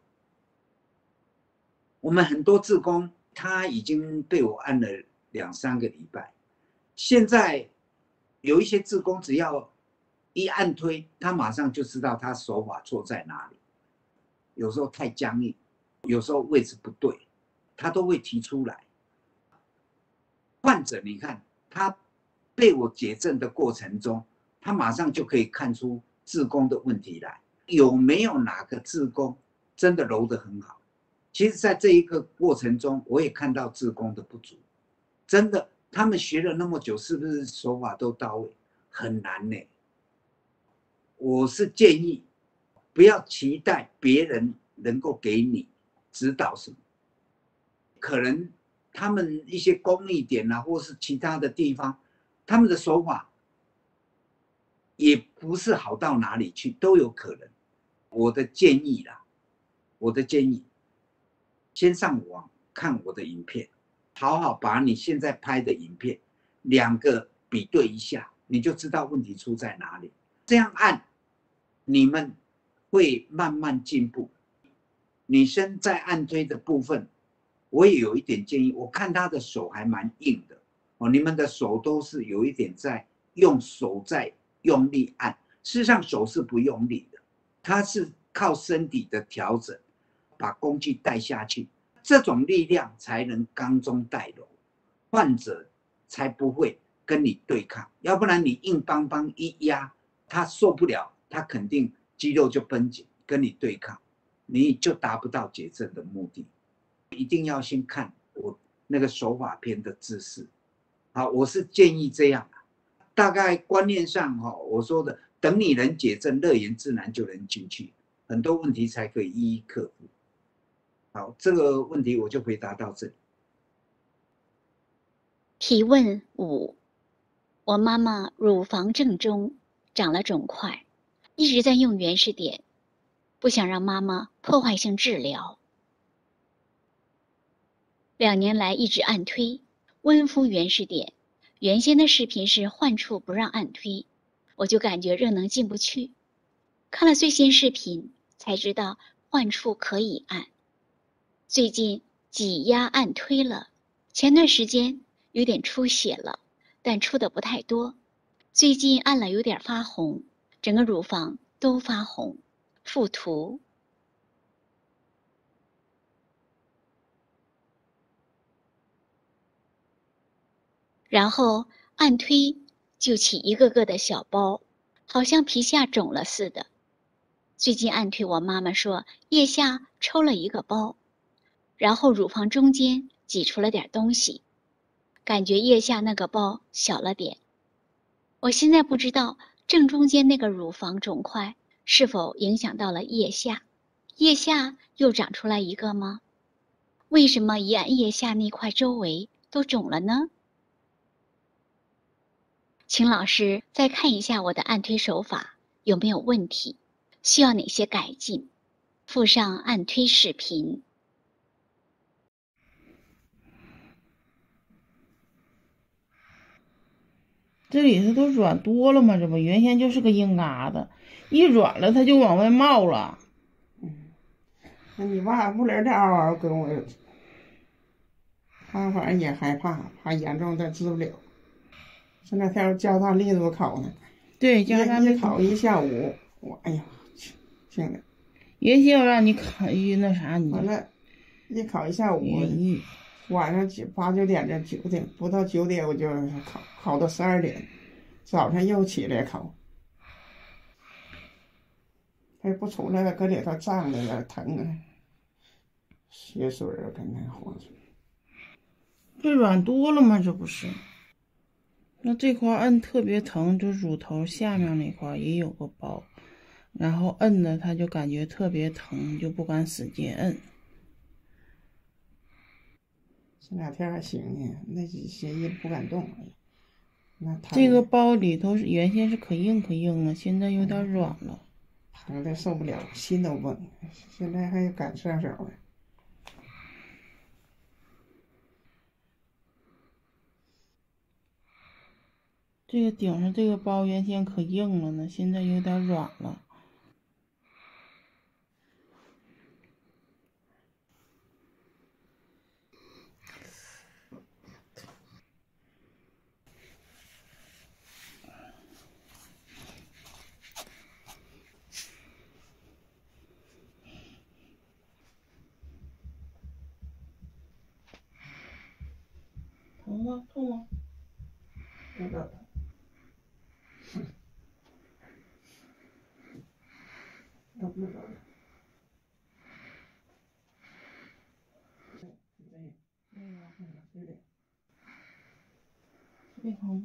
B: 我们很多志工他已经被我按了两三个礼拜，现在有一些志工只要一按推，他马上就知道他手法错在哪里，有时候太僵硬，有时候位置不对，他都会提出来。患者你看他被我解症的过程中，他马上就可以看出志工的问题来， 有没有哪个志工真的揉得很好？其实，在这一个过程中，我也看到志工的不足。真的，他们学了那么久，是不是手法都到位？很难呢。我是建议，不要期待别人能够给你指导什么，可能他们一些工艺点啊，或是其他的地方，他们的手法也不是好到哪里去，都有可能。我的建议啦，我的建议，先上网看我的影片，好好把你现在拍的影片两个比对一下，你就知道问题出在哪里。这样按，你们会慢慢进步。女生在按推的部分，我也有一点建议。我看她的手还蛮硬的哦，你们的手都是有一点在用手在用力按，事实上手是不用力的，它是靠身体的调整，把工具带下去，这种力量才能刚中带柔，患者才不会跟你对抗。要不然你硬邦邦一压，他受不了，他肯定肌肉就绷紧，跟你对抗，你就达不到解症的目的。一定要先看我那个手法片的姿势。好，我是建议这样。大概观念上哈，我说的，等你能解症，乐言自然就能进去，很多问题才可以一一克服。好，这个问题我就回答到这里。
H: 提问五：我妈妈乳房正中长了肿块，一直在用原始点，不想让妈妈破坏性治疗。两年来一直按推，温敷原始点。原先的视频是患处不让按推，我就感觉热能进不去。看了最新视频才知道患处可以按。最近挤压按推了，前段时间有点出血了，但出的不太多。最近按了有点发红，整个乳房都发红。附图。然后按推就起一个个的小包，好像皮下肿了似的。最近按推，我妈妈说腋下抽了一个包，然后乳房中间挤出了点东西，感觉腋下那个包小了点。我现在不知道正中间那个乳房肿块是否影响到了腋下，腋下又长出来一个吗？为什么一按腋下那块周围都肿了呢？请老师再看一下我的按推手法有没有问题，需要哪些改进，附上按推视频。
I: 这里头都软多了吗？这不原先就是个硬疙瘩，一软了它就往外冒了。
J: 嗯，那你爸不来这嗷嗷跟我，他反正也害怕，怕严重再治不了。这两天加大力度烤呢，
I: 对，加大力
J: 度烤一下午，我哎呀，听的。
I: 原先要让你烤一那啥，你
J: 完了，一烤一下午，晚上九八九点这九点不到九点我就烤，烤到十二点，早上又起来烤。他不出来了，搁里头胀着了，疼啊，血水儿跟那黄水。
I: 这软多了吗？这不是。那这块摁特别疼，就乳头下面那块也有个包，然后摁的他就感觉特别疼，就不敢使劲摁。
J: 这两天还行呢，那几些也不敢动。那
I: 这个包里头是原先是可硬可硬了，现在有点软了，
J: 疼的受不了，心都崩。现在还敢上手了。
I: 这个顶上这个包原先可硬了呢，现在有点软了。疼吗？痛吗？
J: 不知道。 都不知道。
I: 这疼。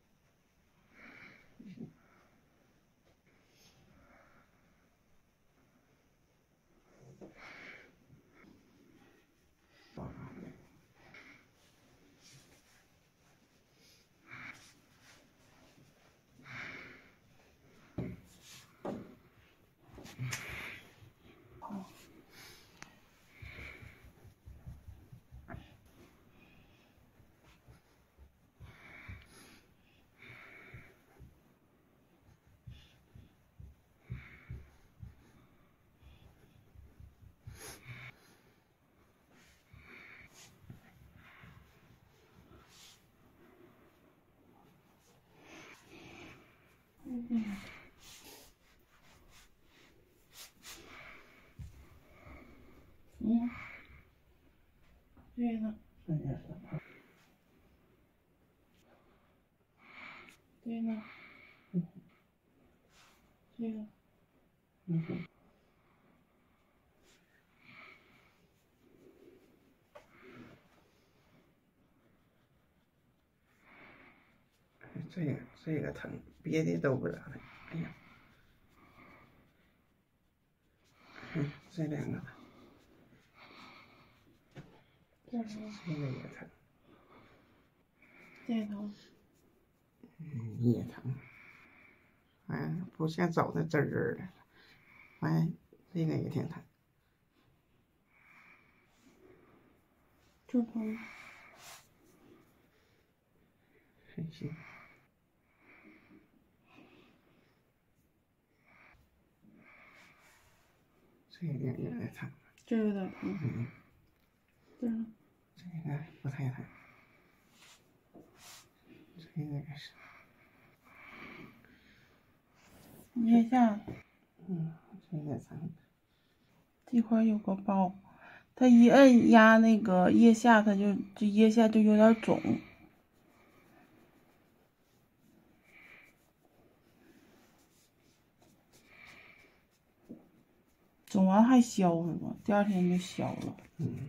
I: 嗯。嗯。对呢。对呢。对呢。嗯。对呢。嗯哼。
J: 这个这个疼，别的都不咋的。哎呀，嗯，这两个，
I: 这个
J: 这个也疼，
I: 这个疼，
J: 嗯，也疼。哎，不像走的滋儿的，哎，这个也挺疼。
I: 这疼。
J: 还行。这个有点疼，
I: 这有点疼。
J: 嗯，
I: 这个
J: 这个不太疼，这个也是。
I: 腋下，
J: 嗯，这个疼。
I: 这块有个包，它一摁压那个腋下，它就这腋下就有点肿。肿完还消是吧？第二天就消了。
J: 嗯。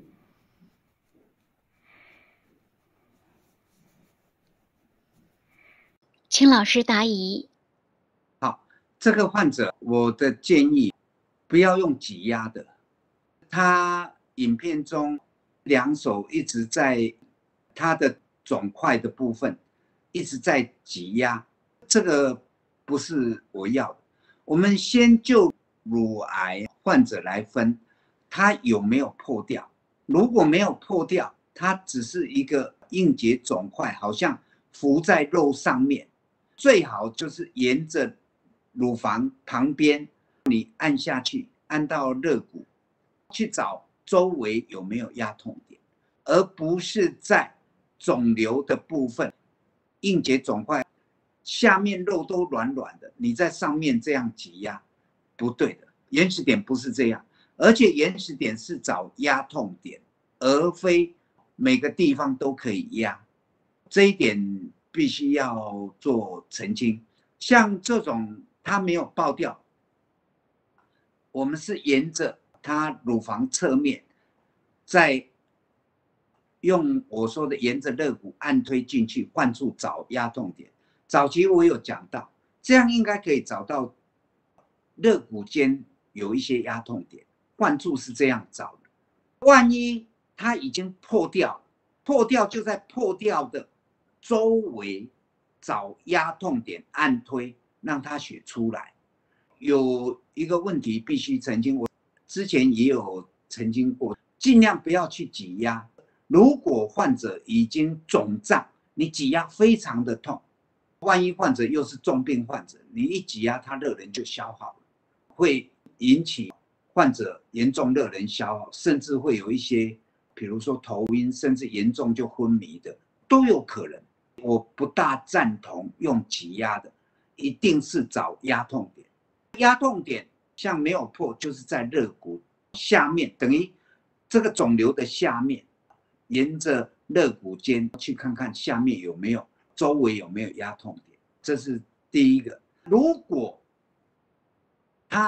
H: 请老师答疑。
B: 好，这个患者，我的建议不要用挤压的。他影片中两手一直在他的肿块的部分一直在挤压，这个不是我要的。我们先就乳癌患者来分，它有没有破掉？如果没有破掉，它只是一个硬结肿块，好像浮在肉上面，最好就是沿着乳房旁边，你按下去，按到肋骨，去找周围有没有压痛点，而不是在肿瘤的部分，硬结肿块下面肉都软软的，你在上面这样挤压。不对的，原始点不是这样，而且原始点是找压痛点，而非每个地方都可以压，这一点必须要做澄清。像这种它没有爆掉，我们是沿着它乳房侧面，再用我说的沿着肋骨按推进去，灌注找压痛点。早期我有讲到，这样应该可以找到肋骨间有一些压痛点，灌注是这样找的。万一它已经破掉，破掉就在破掉的周围找压痛点，按推让它血出来。有一个问题必须澄清，我之前也有澄清过，尽量不要去挤压。如果患者已经肿胀，你挤压非常的痛，万一患者又是重病患者，你一挤压他热能就消耗了，会引起患者严重热能消耗，甚至会有一些，比如说头晕，甚至严重就昏迷的都有可能。我不大赞同用挤压的，一定是找压痛点。压痛点像没有破，就是在肋骨下面，等于这个肿瘤的下面，沿着肋骨间去看看下面有没有，周围有没有压痛点，这是第一个。如果他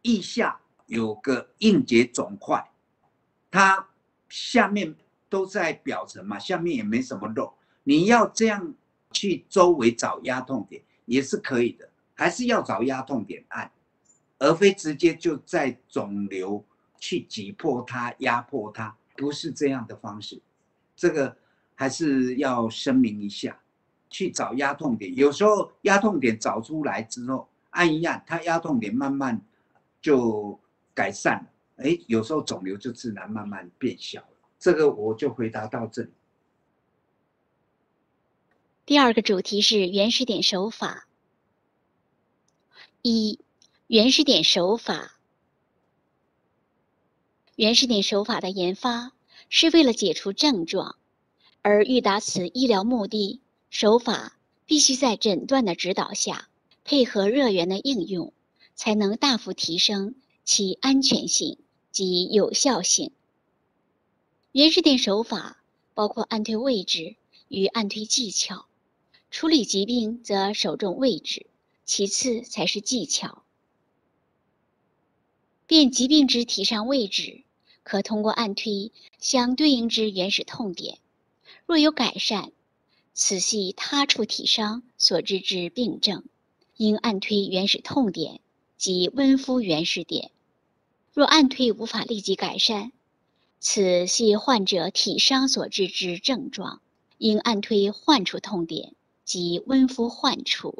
B: 腋下有个硬结肿块，它下面都在表层嘛，下面也没什么肉，你要这样去周围找压痛点也是可以的，还是要找压痛点按，而非直接就在肿瘤去挤破它、压迫它，不是这样的方式。这个还是要声明一下，去找压痛点，有时候压痛点找出来之后，按一按，它压痛点慢慢就改善了，哎，有时候肿瘤就自然慢慢变小了。这个我就回答到这里。
H: 第二个主题是原始点手法。一、原始点手法。原始点手法的研发是为了解除症状，而欲达此医疗目的，手法必须在诊断的指导下，配合热源的应用，才能大幅提升其安全性及有效性。原始点手法包括按推位置与按推技巧，处理疾病则首重位置，其次才是技巧。辨疾病之体上位置，可通过按推相对应之原始痛点，若有改善，此系他处体伤所致之病症，应按推原始痛点及温敷原始点。若按推无法立即改善，此系患者体伤所致之症状，应按推患处痛点及温敷患处。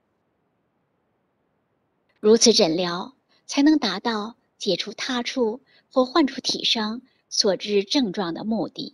H: 如此诊疗才能达到解除他处或患处体伤所致症状的目的。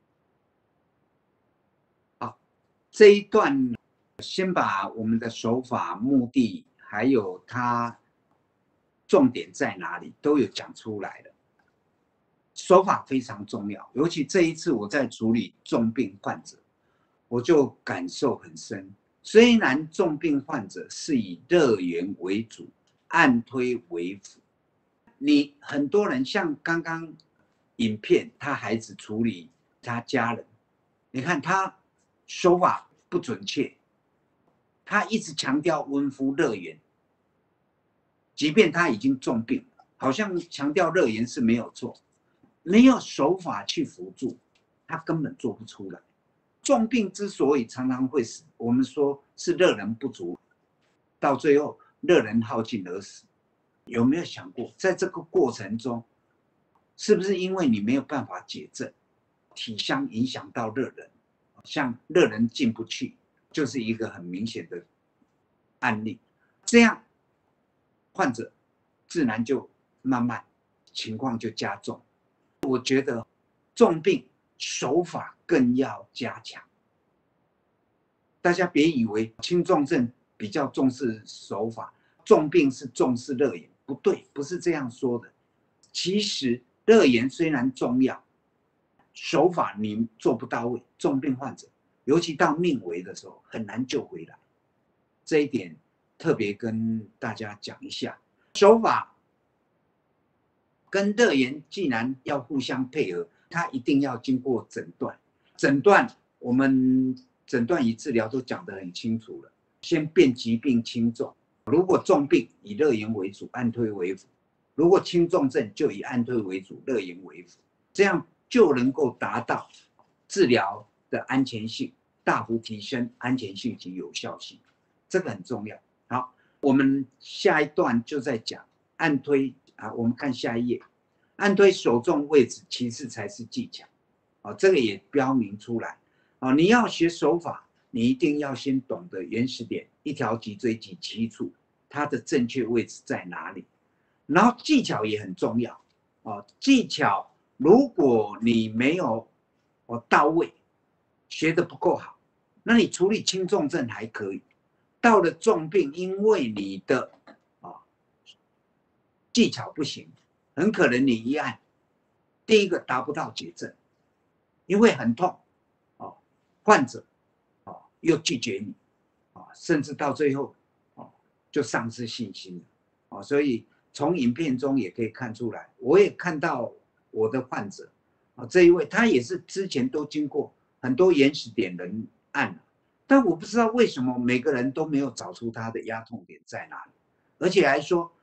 B: 好，这一段先把我们的手法、目的还有它重点在哪里都有讲出来了。手法非常重要，尤其这一次我在处理重病患者，我就感受很深。虽然重病患者是以热源为主，按推为辅，你很多人像刚刚影片他孩子处理他家人，你看他手法不准确，他一直强调温敷热源，即便他已经重病了，好像强调热源是没有错，没有手法去辅助，他根本做不出来。重病之所以常常会死，我们说是热能不足，到最后热能耗尽而死。有没有想过，在这个过程中，是不是因为你没有办法解症，体相影响到热能，像热能进不去，就是一个很明显的案例。这样，患者自然就慢慢情况就加重。我觉得重病手法更要加强。大家别以为轻重症比较重视手法，重病是重视热源，不对，不是这样说的。其实热源虽然重要，手法你做不到位，重病患者，尤其到命危的时候，很难救回来。这一点特别跟大家讲一下，手法跟热源既然要互相配合，它一定要经过诊断。诊断我们诊断与治疗都讲得很清楚了，先辨疾病轻重。如果重病以热源为主，按推为辅；如果轻重症就以按推为主，热源为辅，这样就能够达到治疗的安全性，大幅提升安全性及有效性，这个很重要。好，我们下一段就在讲按推啊，我们看下一页，按推首重位置，其次才是技巧。啊，这个也标明出来。啊，你要学手法，你一定要先懂得原始点，一条脊椎及七处，它的正确位置在哪里。然后技巧也很重要。啊，技巧如果你没有哦到位，学得不够好，那你处理轻重症还可以，到了重病，因为你的啊技巧不行，很可能你一按，第一个达不到解症，因为很痛，哦，患者哦又拒绝你，啊，甚至到最后哦就丧失信心了，哦，所以从影片中也可以看出来，我也看到我的患者，啊，这一位他也是之前都经过很多原始点人按了，但我不知道为什么每个人都没有找出他的压痛点在哪里，而且还说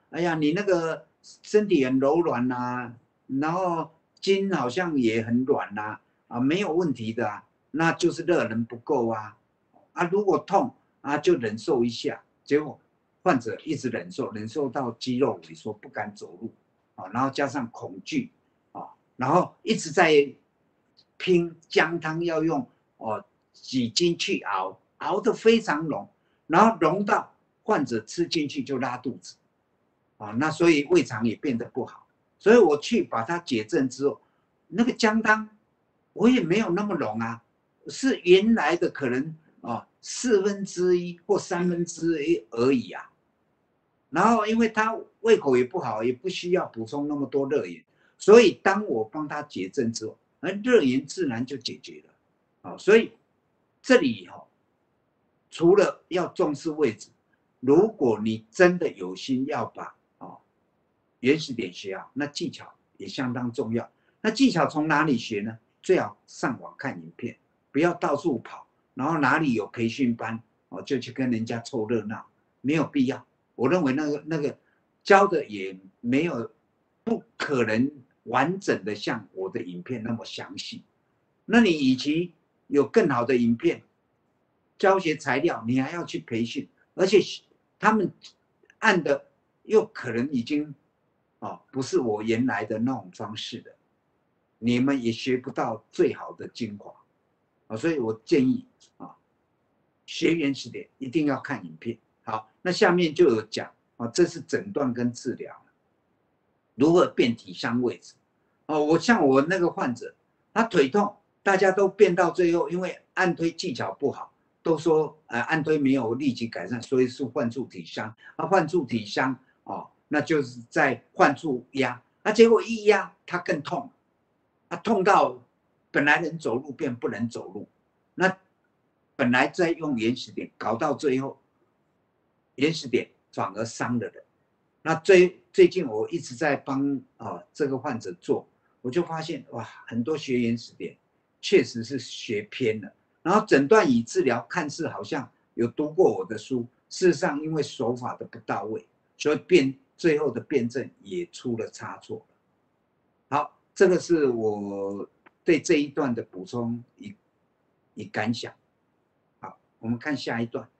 B: 哎呀，你那个身体很柔软呐、啊，然后筋好像也很软呐、啊，啊，没有问题的啊，那就是热能不够啊，啊，如果痛啊就忍受一下，结果患者一直忍受，忍受到肌肉萎缩，不敢走路啊，然后加上恐惧啊，然后一直在拼姜汤要用哦几斤去熬，熬得非常浓，然后浓到患者吃进去就拉肚子。啊，那所以胃肠也变得不好，所以我去把它解症之后，那个姜汤我也没有那么浓啊，是原来的可能啊四分之一或三分之一而已啊。然后因为他胃口也不好，也不需要补充那么多热盐，所以当我帮他解症之后，而热盐自然就解决了。啊，所以这里哈、哦，除了要重视位置，如果你真的有心要把原始点学好，那技巧也相当重要。那技巧从哪里学呢？最好上网看影片，不要到处跑，然后哪里有培训班哦就去跟人家凑热闹，没有必要。我认为那个那个教的也没有不可能完整的像我的影片那么详细。那你与其有更好的影片教学材料，你还要去培训，而且他们按的又可能已经。哦，不是我原来的那种方式的，你们也学不到最好的精华啊，所以我建议啊，学原始点一定要看影片。好，那下面就有讲啊，这是诊断跟治疗，如何变体相位置哦。我像我那个患者，他腿痛，大家都变到最后，因为按推技巧不好，都说呃按推没有立即改善，所以是患处体伤。啊，患处体伤哦。那就是在患处压，那结果一压它更痛，它痛到本来能走路变不能走路，那本来在用原始点，搞到最后原始点反而伤了人。那最最近我一直在帮啊这个患者做，我就发现哇，很多学原始点确实是学偏了，然后诊断与治疗看似好像有读过我的书，事实上因为手法的不到位，所以变。最后的辩证也出了差错。好，这个是我对这一段的补充与与感想。好，我们看下一段。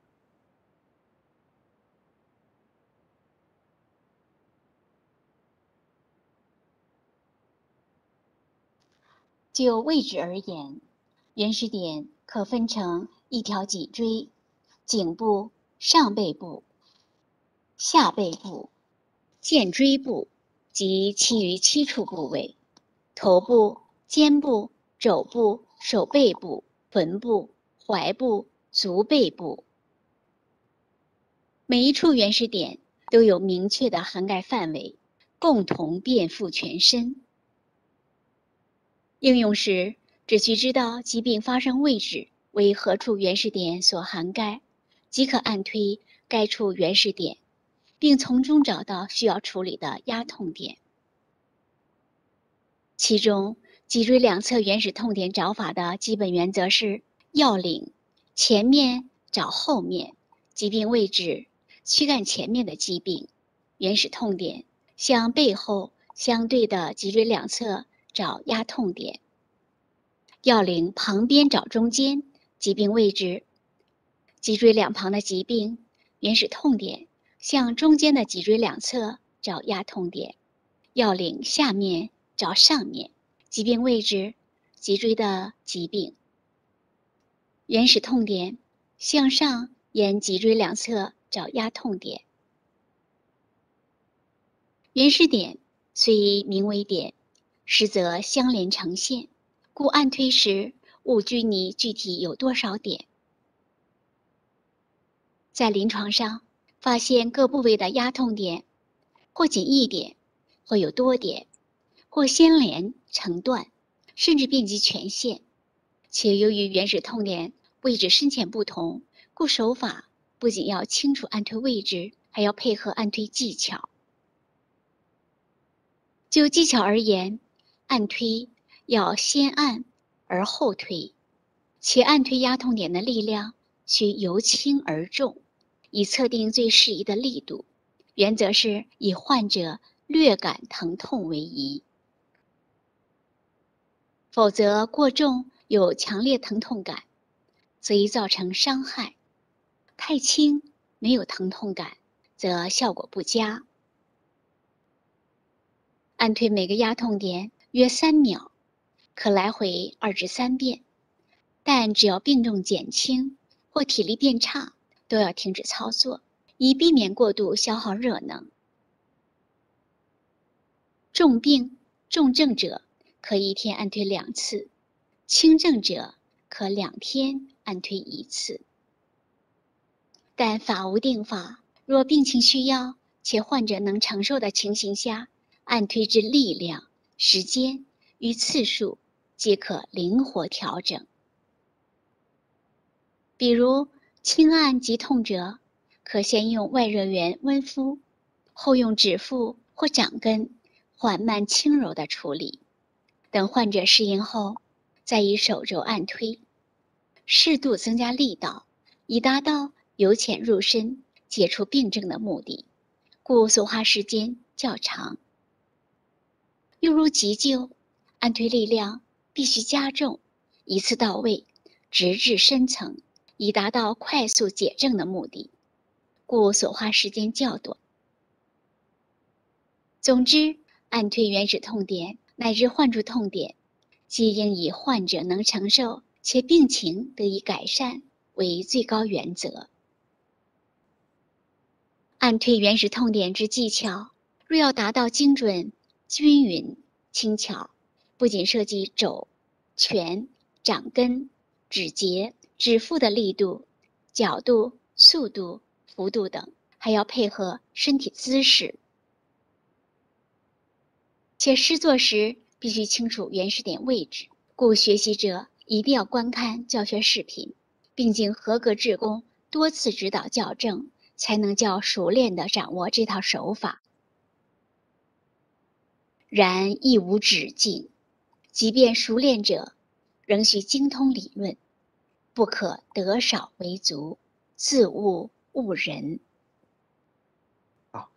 H: 就位置而言，原始点可分成一条脊椎、颈部、上背部、下背部、剑椎部及其余七处部位，头部、肩部、肘部、手背部、臀部、踝部、足背部。每一处原始点都有明确的涵盖范围，共同遍覆全身。应用时，只需知道疾病发生位置为何处原始点所涵盖，即可按推该处原始点，并从中找到需要处理的压痛点。其中，脊椎两侧原始痛点找法的基本原则是：要领前面找后面，疾病位置躯干前面的疾病，原始痛点向背后相对的脊椎两侧找压痛点；要领旁边找中间，疾病位置脊椎两旁的疾病，原始痛点向中间的脊椎两侧找压痛点；要领下面找上面，疾病位置脊椎的疾病。原始痛点向上沿脊椎两侧找压痛点。原始点虽名为点，实则相连成线，故按推时勿拘泥具体有多少点。在临床上发现各部位的压痛点，或仅一点，或有多点，或相连成段，甚至遍及全线。且由于原始痛点位置深浅不同，故手法不仅要清楚按推位置，还要配合按推技巧。就技巧而言，按推要先按而后推，且按推压痛点的力量需由轻而重，以测定最适宜的力度。 原则是以患者略感疼痛为宜，否则过重有强烈疼痛感，则易造成伤害；太轻没有疼痛感，则效果不佳。按推每个压痛点约三秒，可来回二至三遍，但只要病症减轻或体力变差，都要停止操作，以避免过度消耗热能。重病、重症者可一天按推两次，轻症者可两天按推一次。但法无定法，若病情需要且患者能承受的情形下，按推之力量、时间与次数皆可灵活调整。比如轻按急痛者，可先用外热源温敷，后用指腹或掌根缓慢轻柔的处理，等患者适应后，再以手肘按推，适度增加力道，以达到由浅入深解除病症的目的，故所花时间较长。又如急救，按推力量必须加重，一次到位，直至深层，以达到快速解症的目的，故所花时间较短。总之，按推原始痛点乃至患处痛点，皆应以患者能承受且病情得以改善为最高原则。按推原始痛点之技巧，若要达到精准、均匀、轻巧，不仅涉及肘、拳、掌根、指节、指腹的力度、角度、速度、幅度等，还要配合身体姿势。且施作时必须清楚原始点位置，故学习者一定要观看教学视频，并经合格志工多次指导校正，才能较熟练地掌握这套手法。然亦无止境，即便熟练者，仍需精通理论，不可得少为足，自误误人。
B: 好，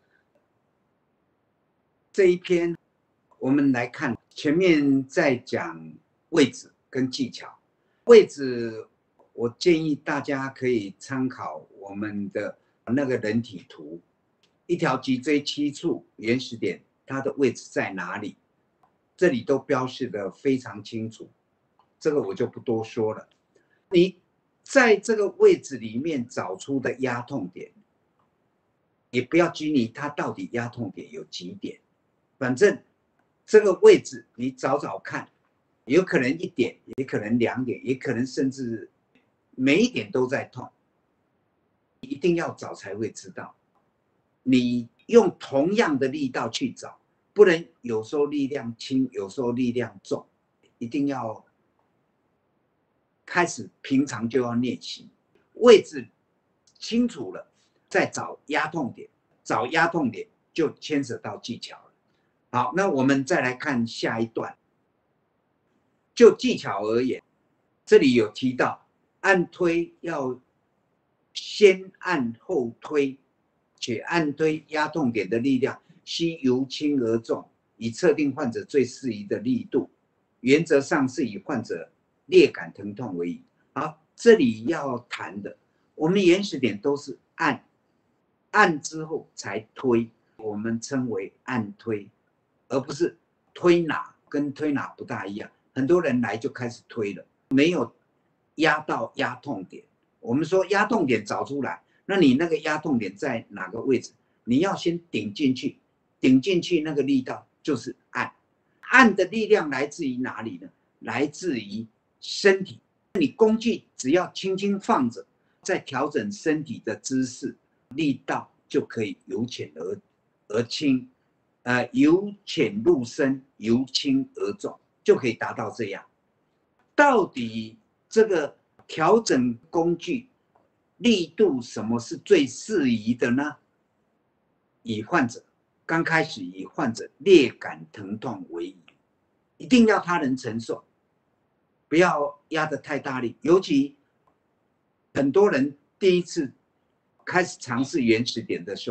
B: 这一篇我们来看，前面在讲位置跟技巧。位置，我建议大家可以参考我们的那个人体图，一条脊椎七处原始点，它的位置在哪里？这里都标示得非常清楚，这个我就不多说了。你在这个位置里面找出的压痛点，也不要拘泥它到底压痛点有几点，反正这个位置你找找看，有可能一点，也可能两点，也可能甚至每一点都在痛，一定要找才会知道。你用同样的力道去找，不能有时候力量轻，有时候力量重，一定要开始平常就要练习。位置清楚了，再找压痛点，找压痛点就牵扯到技巧了。好，那我们再来看下一段。就技巧而言，这里有提到按推要先按后推，且按推压痛点的力量需由轻而重，以测定患者最适宜的力度。原则上是以患者略感疼痛为宜。好，这里要谈的，我们原始点都是按，按之后才推，我们称为按推，而不是推拿，跟推拿不大一样。很多人来就开始推了，没有压到压痛点。我们说压痛点找出来，那你那个压痛点在哪个位置？你要先顶进去，顶进去那个力道就是按。按的力量来自于哪里呢？来自于身体。你工具只要轻轻放着，再调整身体的姿势，力道就可以由浅而而轻，呃，由浅入深，由轻而重，就可以达到这样。到底这个调整工具力度什么是最适宜的呢？以患者刚开始以患者略感疼痛为宜，一定要他能承受，不要压得太大力。尤其很多人第一次开始尝试原始点的时候，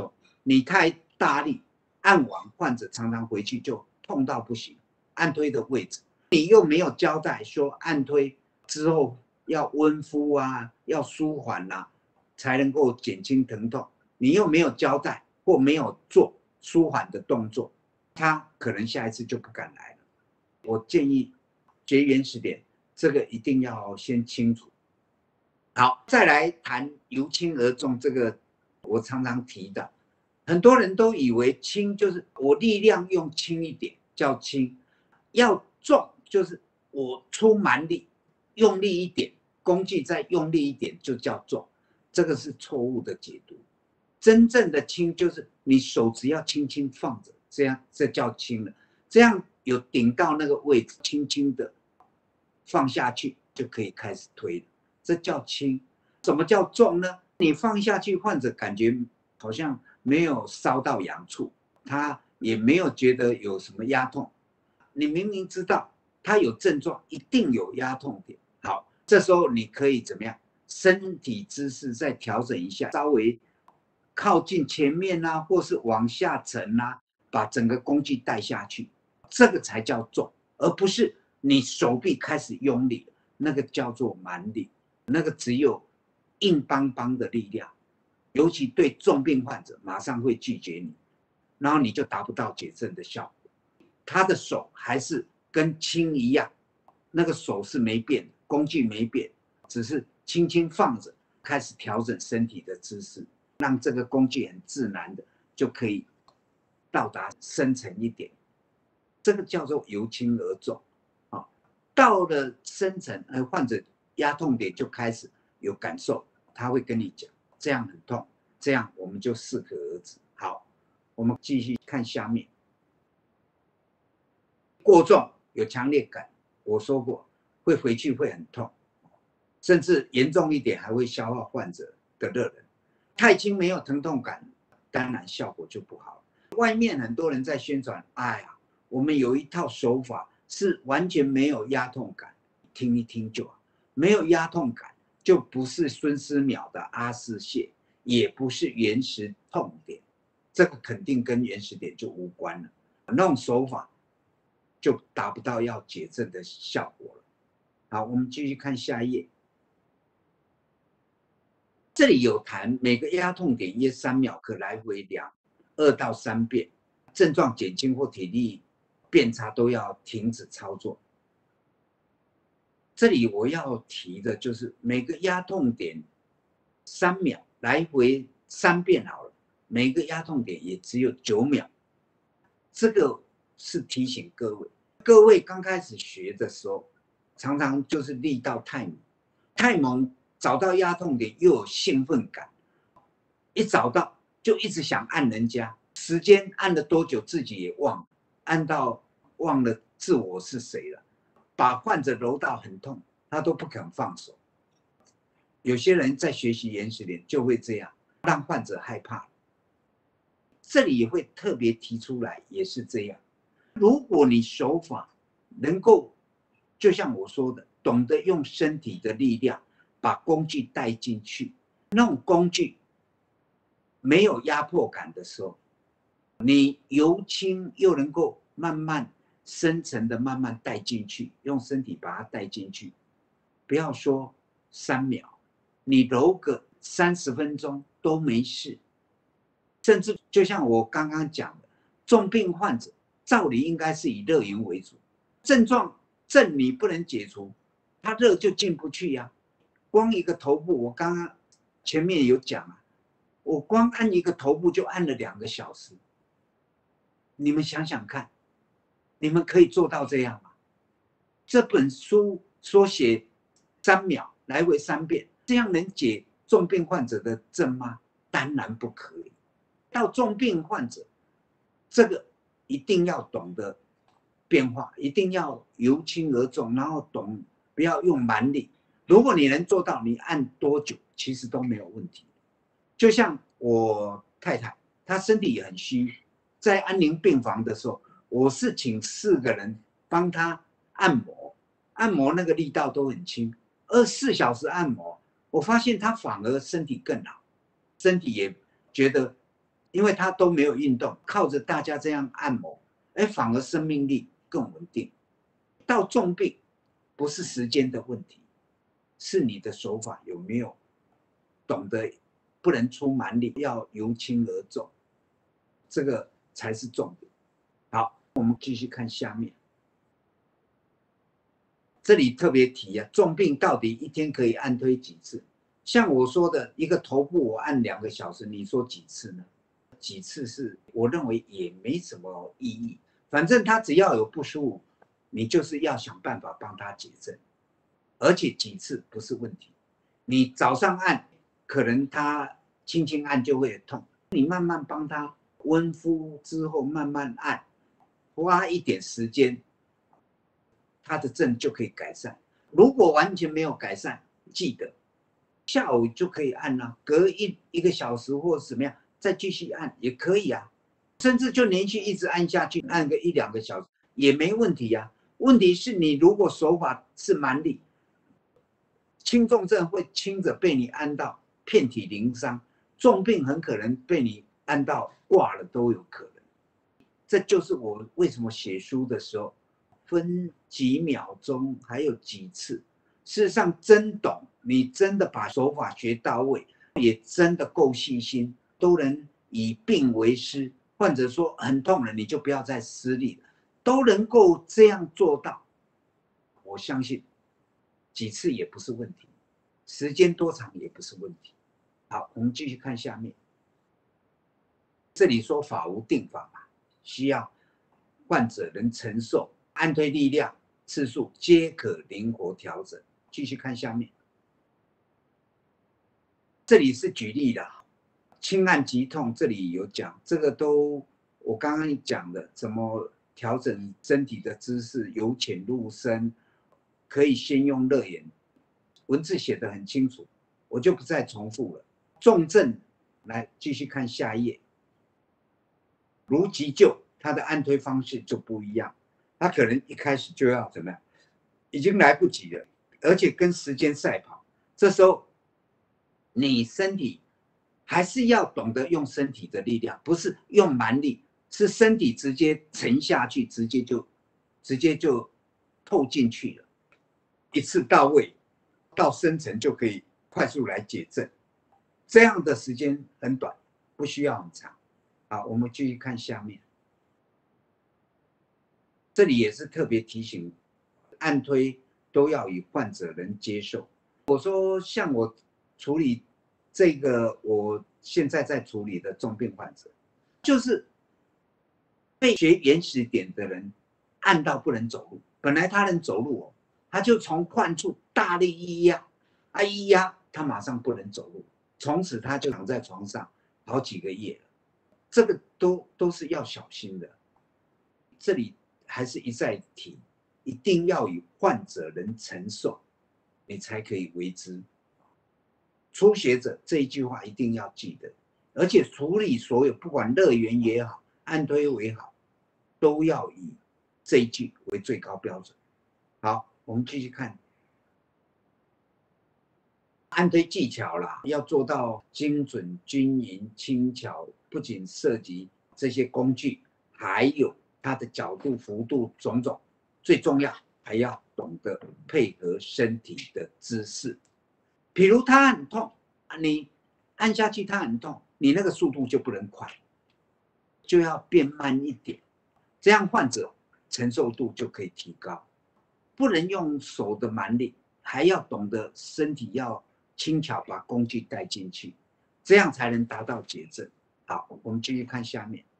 B: 你太大力按完，患者常常回去就痛到不行。按推的位置，你又没有交代说按推之后要温敷啊，要舒缓啊，才能够减轻疼痛。你又没有交代或没有做舒缓的动作，他可能下一次就不敢来了。我建议学原始点，这个一定要先清楚。好，再来谈由轻而重，这个我常常提的，很多人都以为轻就是我力量用轻一点叫轻，要重就是我出蛮力，用力一点，工具再用力一点就叫重，这个是错误的解读。真正的轻就是你手只要轻轻放着，这样这叫轻了。这样有顶到那个位置，轻轻的放下去就可以开始推了，这叫轻。什么叫重呢？你放下去，患者感觉好像没有烧到痒处，他也没有觉得有什么压痛。你明明知道他有症状，一定有压痛点。好，这时候你可以怎么样？身体姿势再调整一下，稍微靠近前面啊，或是往下沉啊，把整个工具带下去，这个才叫重，而不是你手臂开始用力，那个叫做蛮力，那个只有硬邦邦的力量，尤其对重病患者马上会拒绝你，然后你就达不到解症的效果。他的手还是跟轻一样，那个手是没变，工具没变，只是轻轻放着，开始调整身体的姿势，让这个工具很自然的就可以到达深层一点，这个叫做由轻而重。啊，到了深层，呃，患者压痛点就开始有感受，他会跟你讲，这样很痛，这样我们就适可而止。好，我们继续看下面。过重有强烈感，我说过会回去会很痛，甚至严重一点还会消耗患者的热能。太轻没有疼痛感，当然效果就不好。外面很多人在宣传，哎呀，我们有一套手法是完全没有压痛感，听一听就好。没有压痛感就不是孙思邈的阿是穴，也不是原始痛点，这个肯定跟原始点就无关了。那种手法就达不到要解症的效果了。好，我们继续看下一页。这里有谈每个压痛点约三秒，可来回量二到三遍，症状减轻或体力变差都要停止操作。这里我要提的就是每个压痛点三秒，来回三遍好了，每个压痛点也只有九秒。这个是提醒各位，各位刚开始学的时候，常常就是力道太猛，太猛找到压痛点又有兴奋感，一找到就一直想按人家，时间按了多久自己也忘了，按到忘了自我是谁了，把患者揉到很痛，他都不肯放手。有些人在学习原始点就会这样，让患者害怕。这里也会特别提出来，也是这样。如果你手法能够，就像我说的，懂得用身体的力量把工具带进去，那种工具没有压迫感的时候，你由轻又能够慢慢深层的慢慢带进去，用身体把它带进去。不要说三秒，你揉个三十分钟都没事。甚至就像我刚刚讲的，重病患者照理应该是以热源为主，症状症你不能解除，他热就进不去呀、啊。光一个头部，我刚刚前面有讲啊，我光按一个头部就按了两个小时。你们想想看，你们可以做到这样吗？这本书说写三秒来回三遍，这样能解重病患者的症吗？当然不可以。到重病患者，这个一定要懂得变化，一定要由轻而重，然后懂不要用蛮力。如果你能做到，你按多久其实都没有问题。就像我太太，她身体也很虚，在安宁病房的时候，我是请四个人帮她按摩，按摩那个力道都很轻，二十四小时按摩，我发现她反而身体更好，身体也觉得因为他都没有运动，靠着大家这样按摩，哎，反而生命力更稳定。到重病不是时间的问题，是你的手法有没有懂得不能出蛮力，要由轻而重，这个才是重点。好，我们继续看下面。这里特别提啊，重病到底一天可以按推几次？像我说的一个头部我按两个小时，你说几次呢？几次是我认为也没什么意义，反正他只要有不舒服，你就是要想办法帮他解症，而且几次不是问题。你早上按，可能他轻轻按就会痛，你慢慢帮他温敷之后慢慢按，花一点时间，他的症就可以改善。如果完全没有改善，记得下午就可以按了、啊，隔一一个小时或怎么样再继续按也可以啊，甚至就连续一直按下去，按个一两个小时也没问题啊。问题是你如果手法是蛮力，轻重症会轻者被你按到遍体鳞伤，重病很可能被你按到挂了都有可能。这就是我为什么写书的时候分几秒钟还有几次，事实上真懂，你真的把手法学到位，也真的够细心，都能以病为师，患者说很痛了你就不要再施力了，都能够这样做到，我相信几次也不是问题，时间多长也不是问题。好，我们继续看下面。这里说法无定法嘛，需要患者能承受，按推力量次数皆可灵活调整。继续看下面。这里是举例的，轻按急痛，这里有讲，这个都我刚刚讲的，怎么调整身体的姿势，由浅入深，可以先用热眼，文字写得很清楚，我就不再重复了。重症来继续看下一页。如急救，它的按推方式就不一样，它可能一开始就要怎么样，已经来不及了，而且跟时间赛跑。这时候你身体还是要懂得用身体的力量，不是用蛮力，是身体直接沉下去，直接就直接就透进去了，一次到位，到深层就可以快速来解症。这样的时间很短，不需要很长。好，我们继续看下面。这里也是特别提醒，按推都要以患者能接受。我说像我处理这个我现在在处理的重病患者，就是被学原始点的人按到不能走路，本来他能走路哦，他就从患处大力一压，啊一压他马上不能走路，从此他就躺在床上好几个月了。这个都都是要小心的。这里还是一再提，一定要以患者能承受，你才可以为之。初学者这一句话一定要记得，而且处理所有不管热源也好，按推也好，都要以这一句为最高标准。好，我们继续看按推技巧啦，要做到精准、均匀、轻巧，不仅涉及这些工具，还有它的角度、幅度种种，最重要还要懂得配合身体的姿势。比如它很痛，你按下去它很痛，你那个速度就不能快，就要变慢一点，这样患者承受度就可以提高。不能用手的蛮力，还要懂得身体要轻巧，把工具带进去，这样才能达到解症。好，我们继续看下面。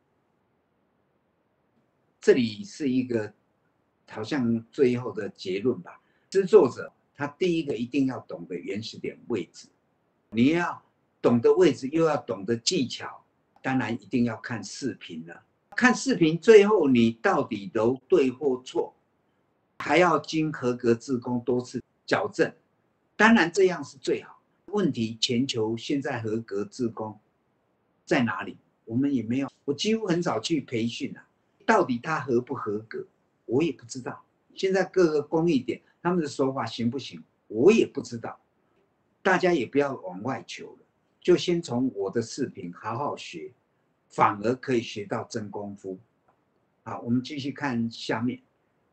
B: 这里是一个好像最后的结论吧。制作者他第一个一定要懂得原始点位置，你要懂得位置，又要懂得技巧，当然一定要看视频了。看视频最后你到底揉对或错，还要经合格志工多次矫正，当然这样是最好。问题全球现在合格志工在哪里？我们也没有，我几乎很少去培训啊。到底他合不合格，我也不知道。现在各个公益点他们的手法行不行，我也不知道。大家也不要往外求了，就先从我的视频好好学， 反而可以学到真功夫。好，我们继续看下面。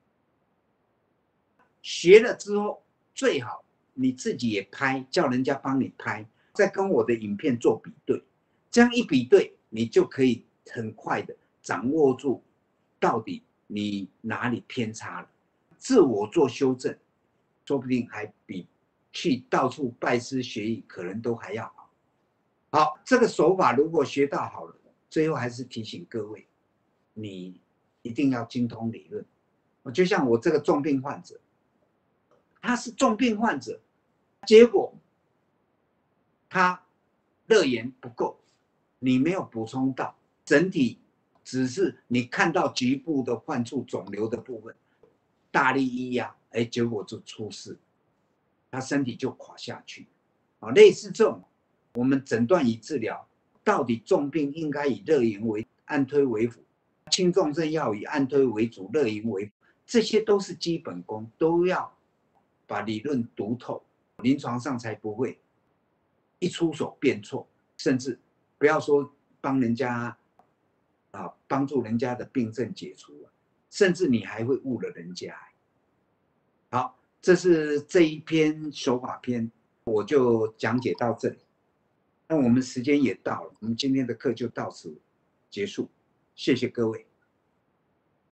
B: 学了之后，最好你自己也拍，叫人家帮你拍，再跟我的影片做比对，这样一比对，你就可以很快的掌握住到底你哪里偏差了，自我做修正，说不定还比去到处拜师学艺可能都还要好。好，这个手法如果学到好了，最后还是提醒各位，你一定要精通理论。就像我这个重病患者，他是重病患者，结果他热盐不够，你没有补充到，整体只是你看到局部的患处肿瘤的部分，大力一压，哎，结果就出事，他身体就垮下去。啊，类似这种，我们诊断与治疗，到底重病应该以热盐为按推为辅，轻重症要以按推为主，热盐为辅，这些都是基本功，都要把理论读透，临床上才不会一出手变错，甚至不要说帮人家啊帮助人家的病症解除了，甚至你还会误了人家。好，这是这一篇手法篇，我就讲解到这里。那我们时间也到了，我们今天的课就到此结束，谢谢各位。